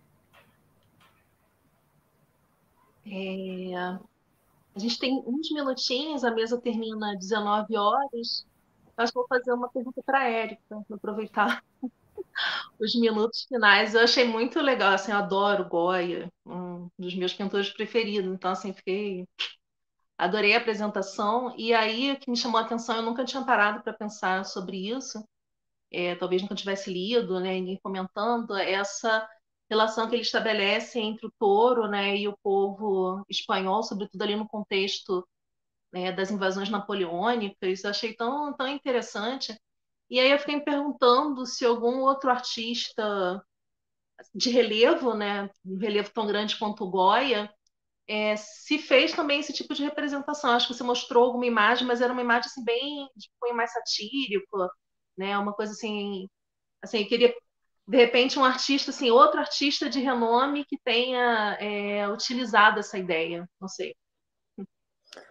É, a gente tem uns minutinhos, a mesa termina às dezenove horas. Acho que vou fazer uma pergunta para a Érica, vou aproveitar os minutos finais. Eu achei muito legal, assim, eu adoro Goya, um dos meus pintores preferidos, então, assim, fiquei... Adorei a apresentação, e aí o que me chamou a atenção, eu nunca tinha parado para pensar sobre isso, é, talvez nunca tivesse lido, né, ninguém comentando, essa relação que ele estabelece entre o touro, né, e o povo espanhol, sobretudo ali no contexto, né, das invasões napoleônicas. Eu achei tão, tão interessante. E aí eu fiquei me perguntando se algum outro artista de relevo, né, um relevo tão grande quanto o Goya, é, se fez também esse tipo de representação. Acho que você mostrou alguma imagem, mas era uma imagem assim, bem de cunho mais satírico, né, uma coisa assim, assim, eu queria de repente um artista, assim, outro artista de renome que tenha é, utilizado essa ideia, não sei.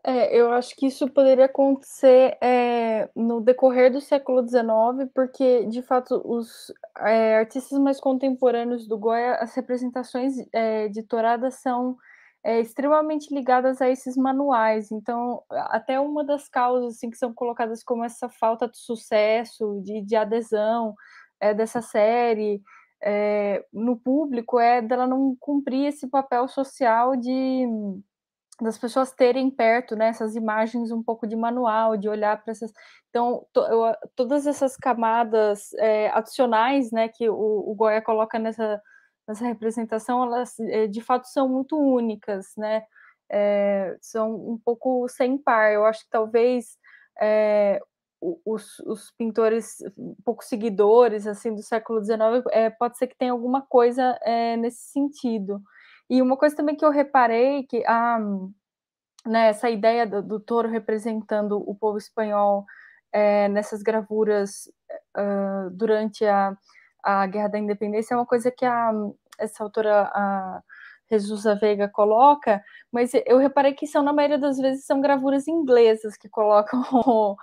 É, eu acho que isso poderia acontecer é, no decorrer do século dezenove, porque, de fato, os é, artistas mais contemporâneos do Goya, as representações é, de touradas são é, extremamente ligadas a esses manuais. Então, até uma das causas assim, que são colocadas como essa falta de sucesso, de, de adesão é, dessa série é, no público, é dela não cumprir esse papel social de das pessoas terem perto, né, essas imagens um pouco de manual, de olhar para essas... Então, to, eu, todas essas camadas é, adicionais, né, que o, o Goya coloca nessa, nessa representação, elas, é, de fato, são muito únicas, né, é, são um pouco sem par. Eu acho que talvez é, os, os pintores um pouco seguidores, assim, do século dezenove, é, pode ser que tenha alguma coisa é, nesse sentido. E uma coisa também que eu reparei, que a, né, essa ideia do, do touro representando o povo espanhol é, nessas gravuras uh, durante a, a Guerra da Independência é uma coisa que a, essa autora, a Jesusa Veiga, coloca, mas eu reparei que são, na maioria das vezes, são gravuras inglesas que colocam o,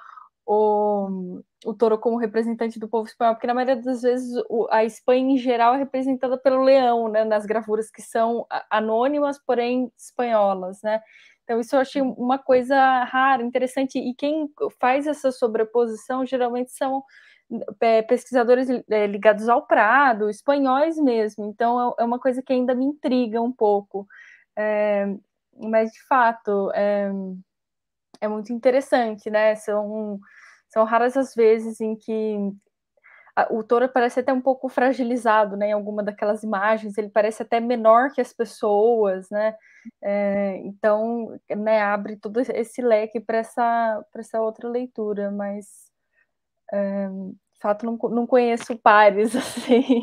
o, o touro como representante do povo espanhol, porque na maioria das vezes o, a Espanha em geral é representada pelo leão, né, nas gravuras que são anônimas, porém espanholas, né? Então isso eu achei uma coisa rara, interessante, e quem faz essa sobreposição geralmente são é, pesquisadores é, ligados ao Prado, espanhóis mesmo, então é uma coisa que ainda me intriga um pouco, é, mas de fato é, é muito interessante, né? São, são raras as vezes em que a, o touro parece até um pouco fragilizado, né? Em alguma daquelas imagens, ele parece até menor que as pessoas, né? É, então, né, abre todo esse leque para essa, para essa outra leitura, mas é, de fato não, não conheço pares assim.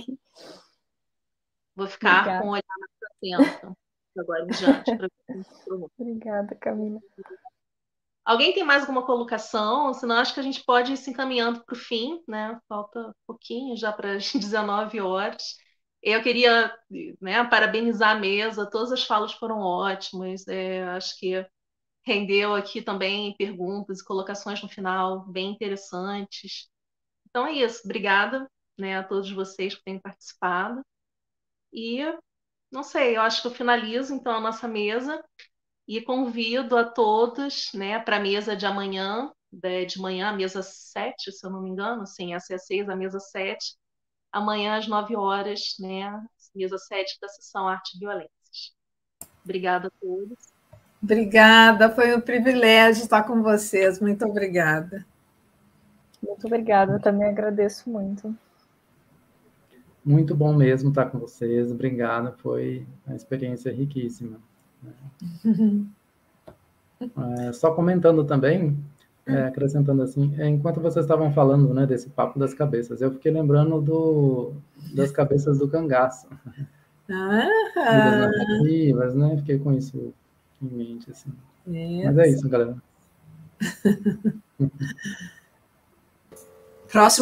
Vou ficar Obrigada. Com o olhar mais atento agora em diante. Pra... Obrigada, Camila. Alguém tem mais alguma colocação? Senão acho que a gente pode ir se encaminhando para o fim, né? Falta um pouquinho já para as dezenove horas. Eu queria, né, parabenizar a mesa, todas as falas foram ótimas. É, acho que rendeu aqui também perguntas e colocações no final bem interessantes. Então é isso. Obrigada, né, a todos vocês que têm participado. E não sei, eu acho que eu finalizo então a nossa mesa. E convido a todos, né, para a mesa de amanhã, de, de manhã, a mesa sete, se eu não me engano, sim, essa é a seis, a mesa sete, amanhã às nove horas, né, mesa sete da sessão Arte e Violências. Obrigada a todos. Obrigada, foi um privilégio estar com vocês, muito obrigada. Muito obrigada, eu também agradeço muito. Muito bom mesmo estar com vocês, obrigada, foi uma experiência riquíssima. É, só comentando também, é, acrescentando assim, é, enquanto vocês estavam falando, né, desse papo das cabeças, eu fiquei lembrando do, das cabeças do cangaço. Ah, narrativas, né? Fiquei com isso em mente, assim. Isso. Mas é isso, galera. Próximo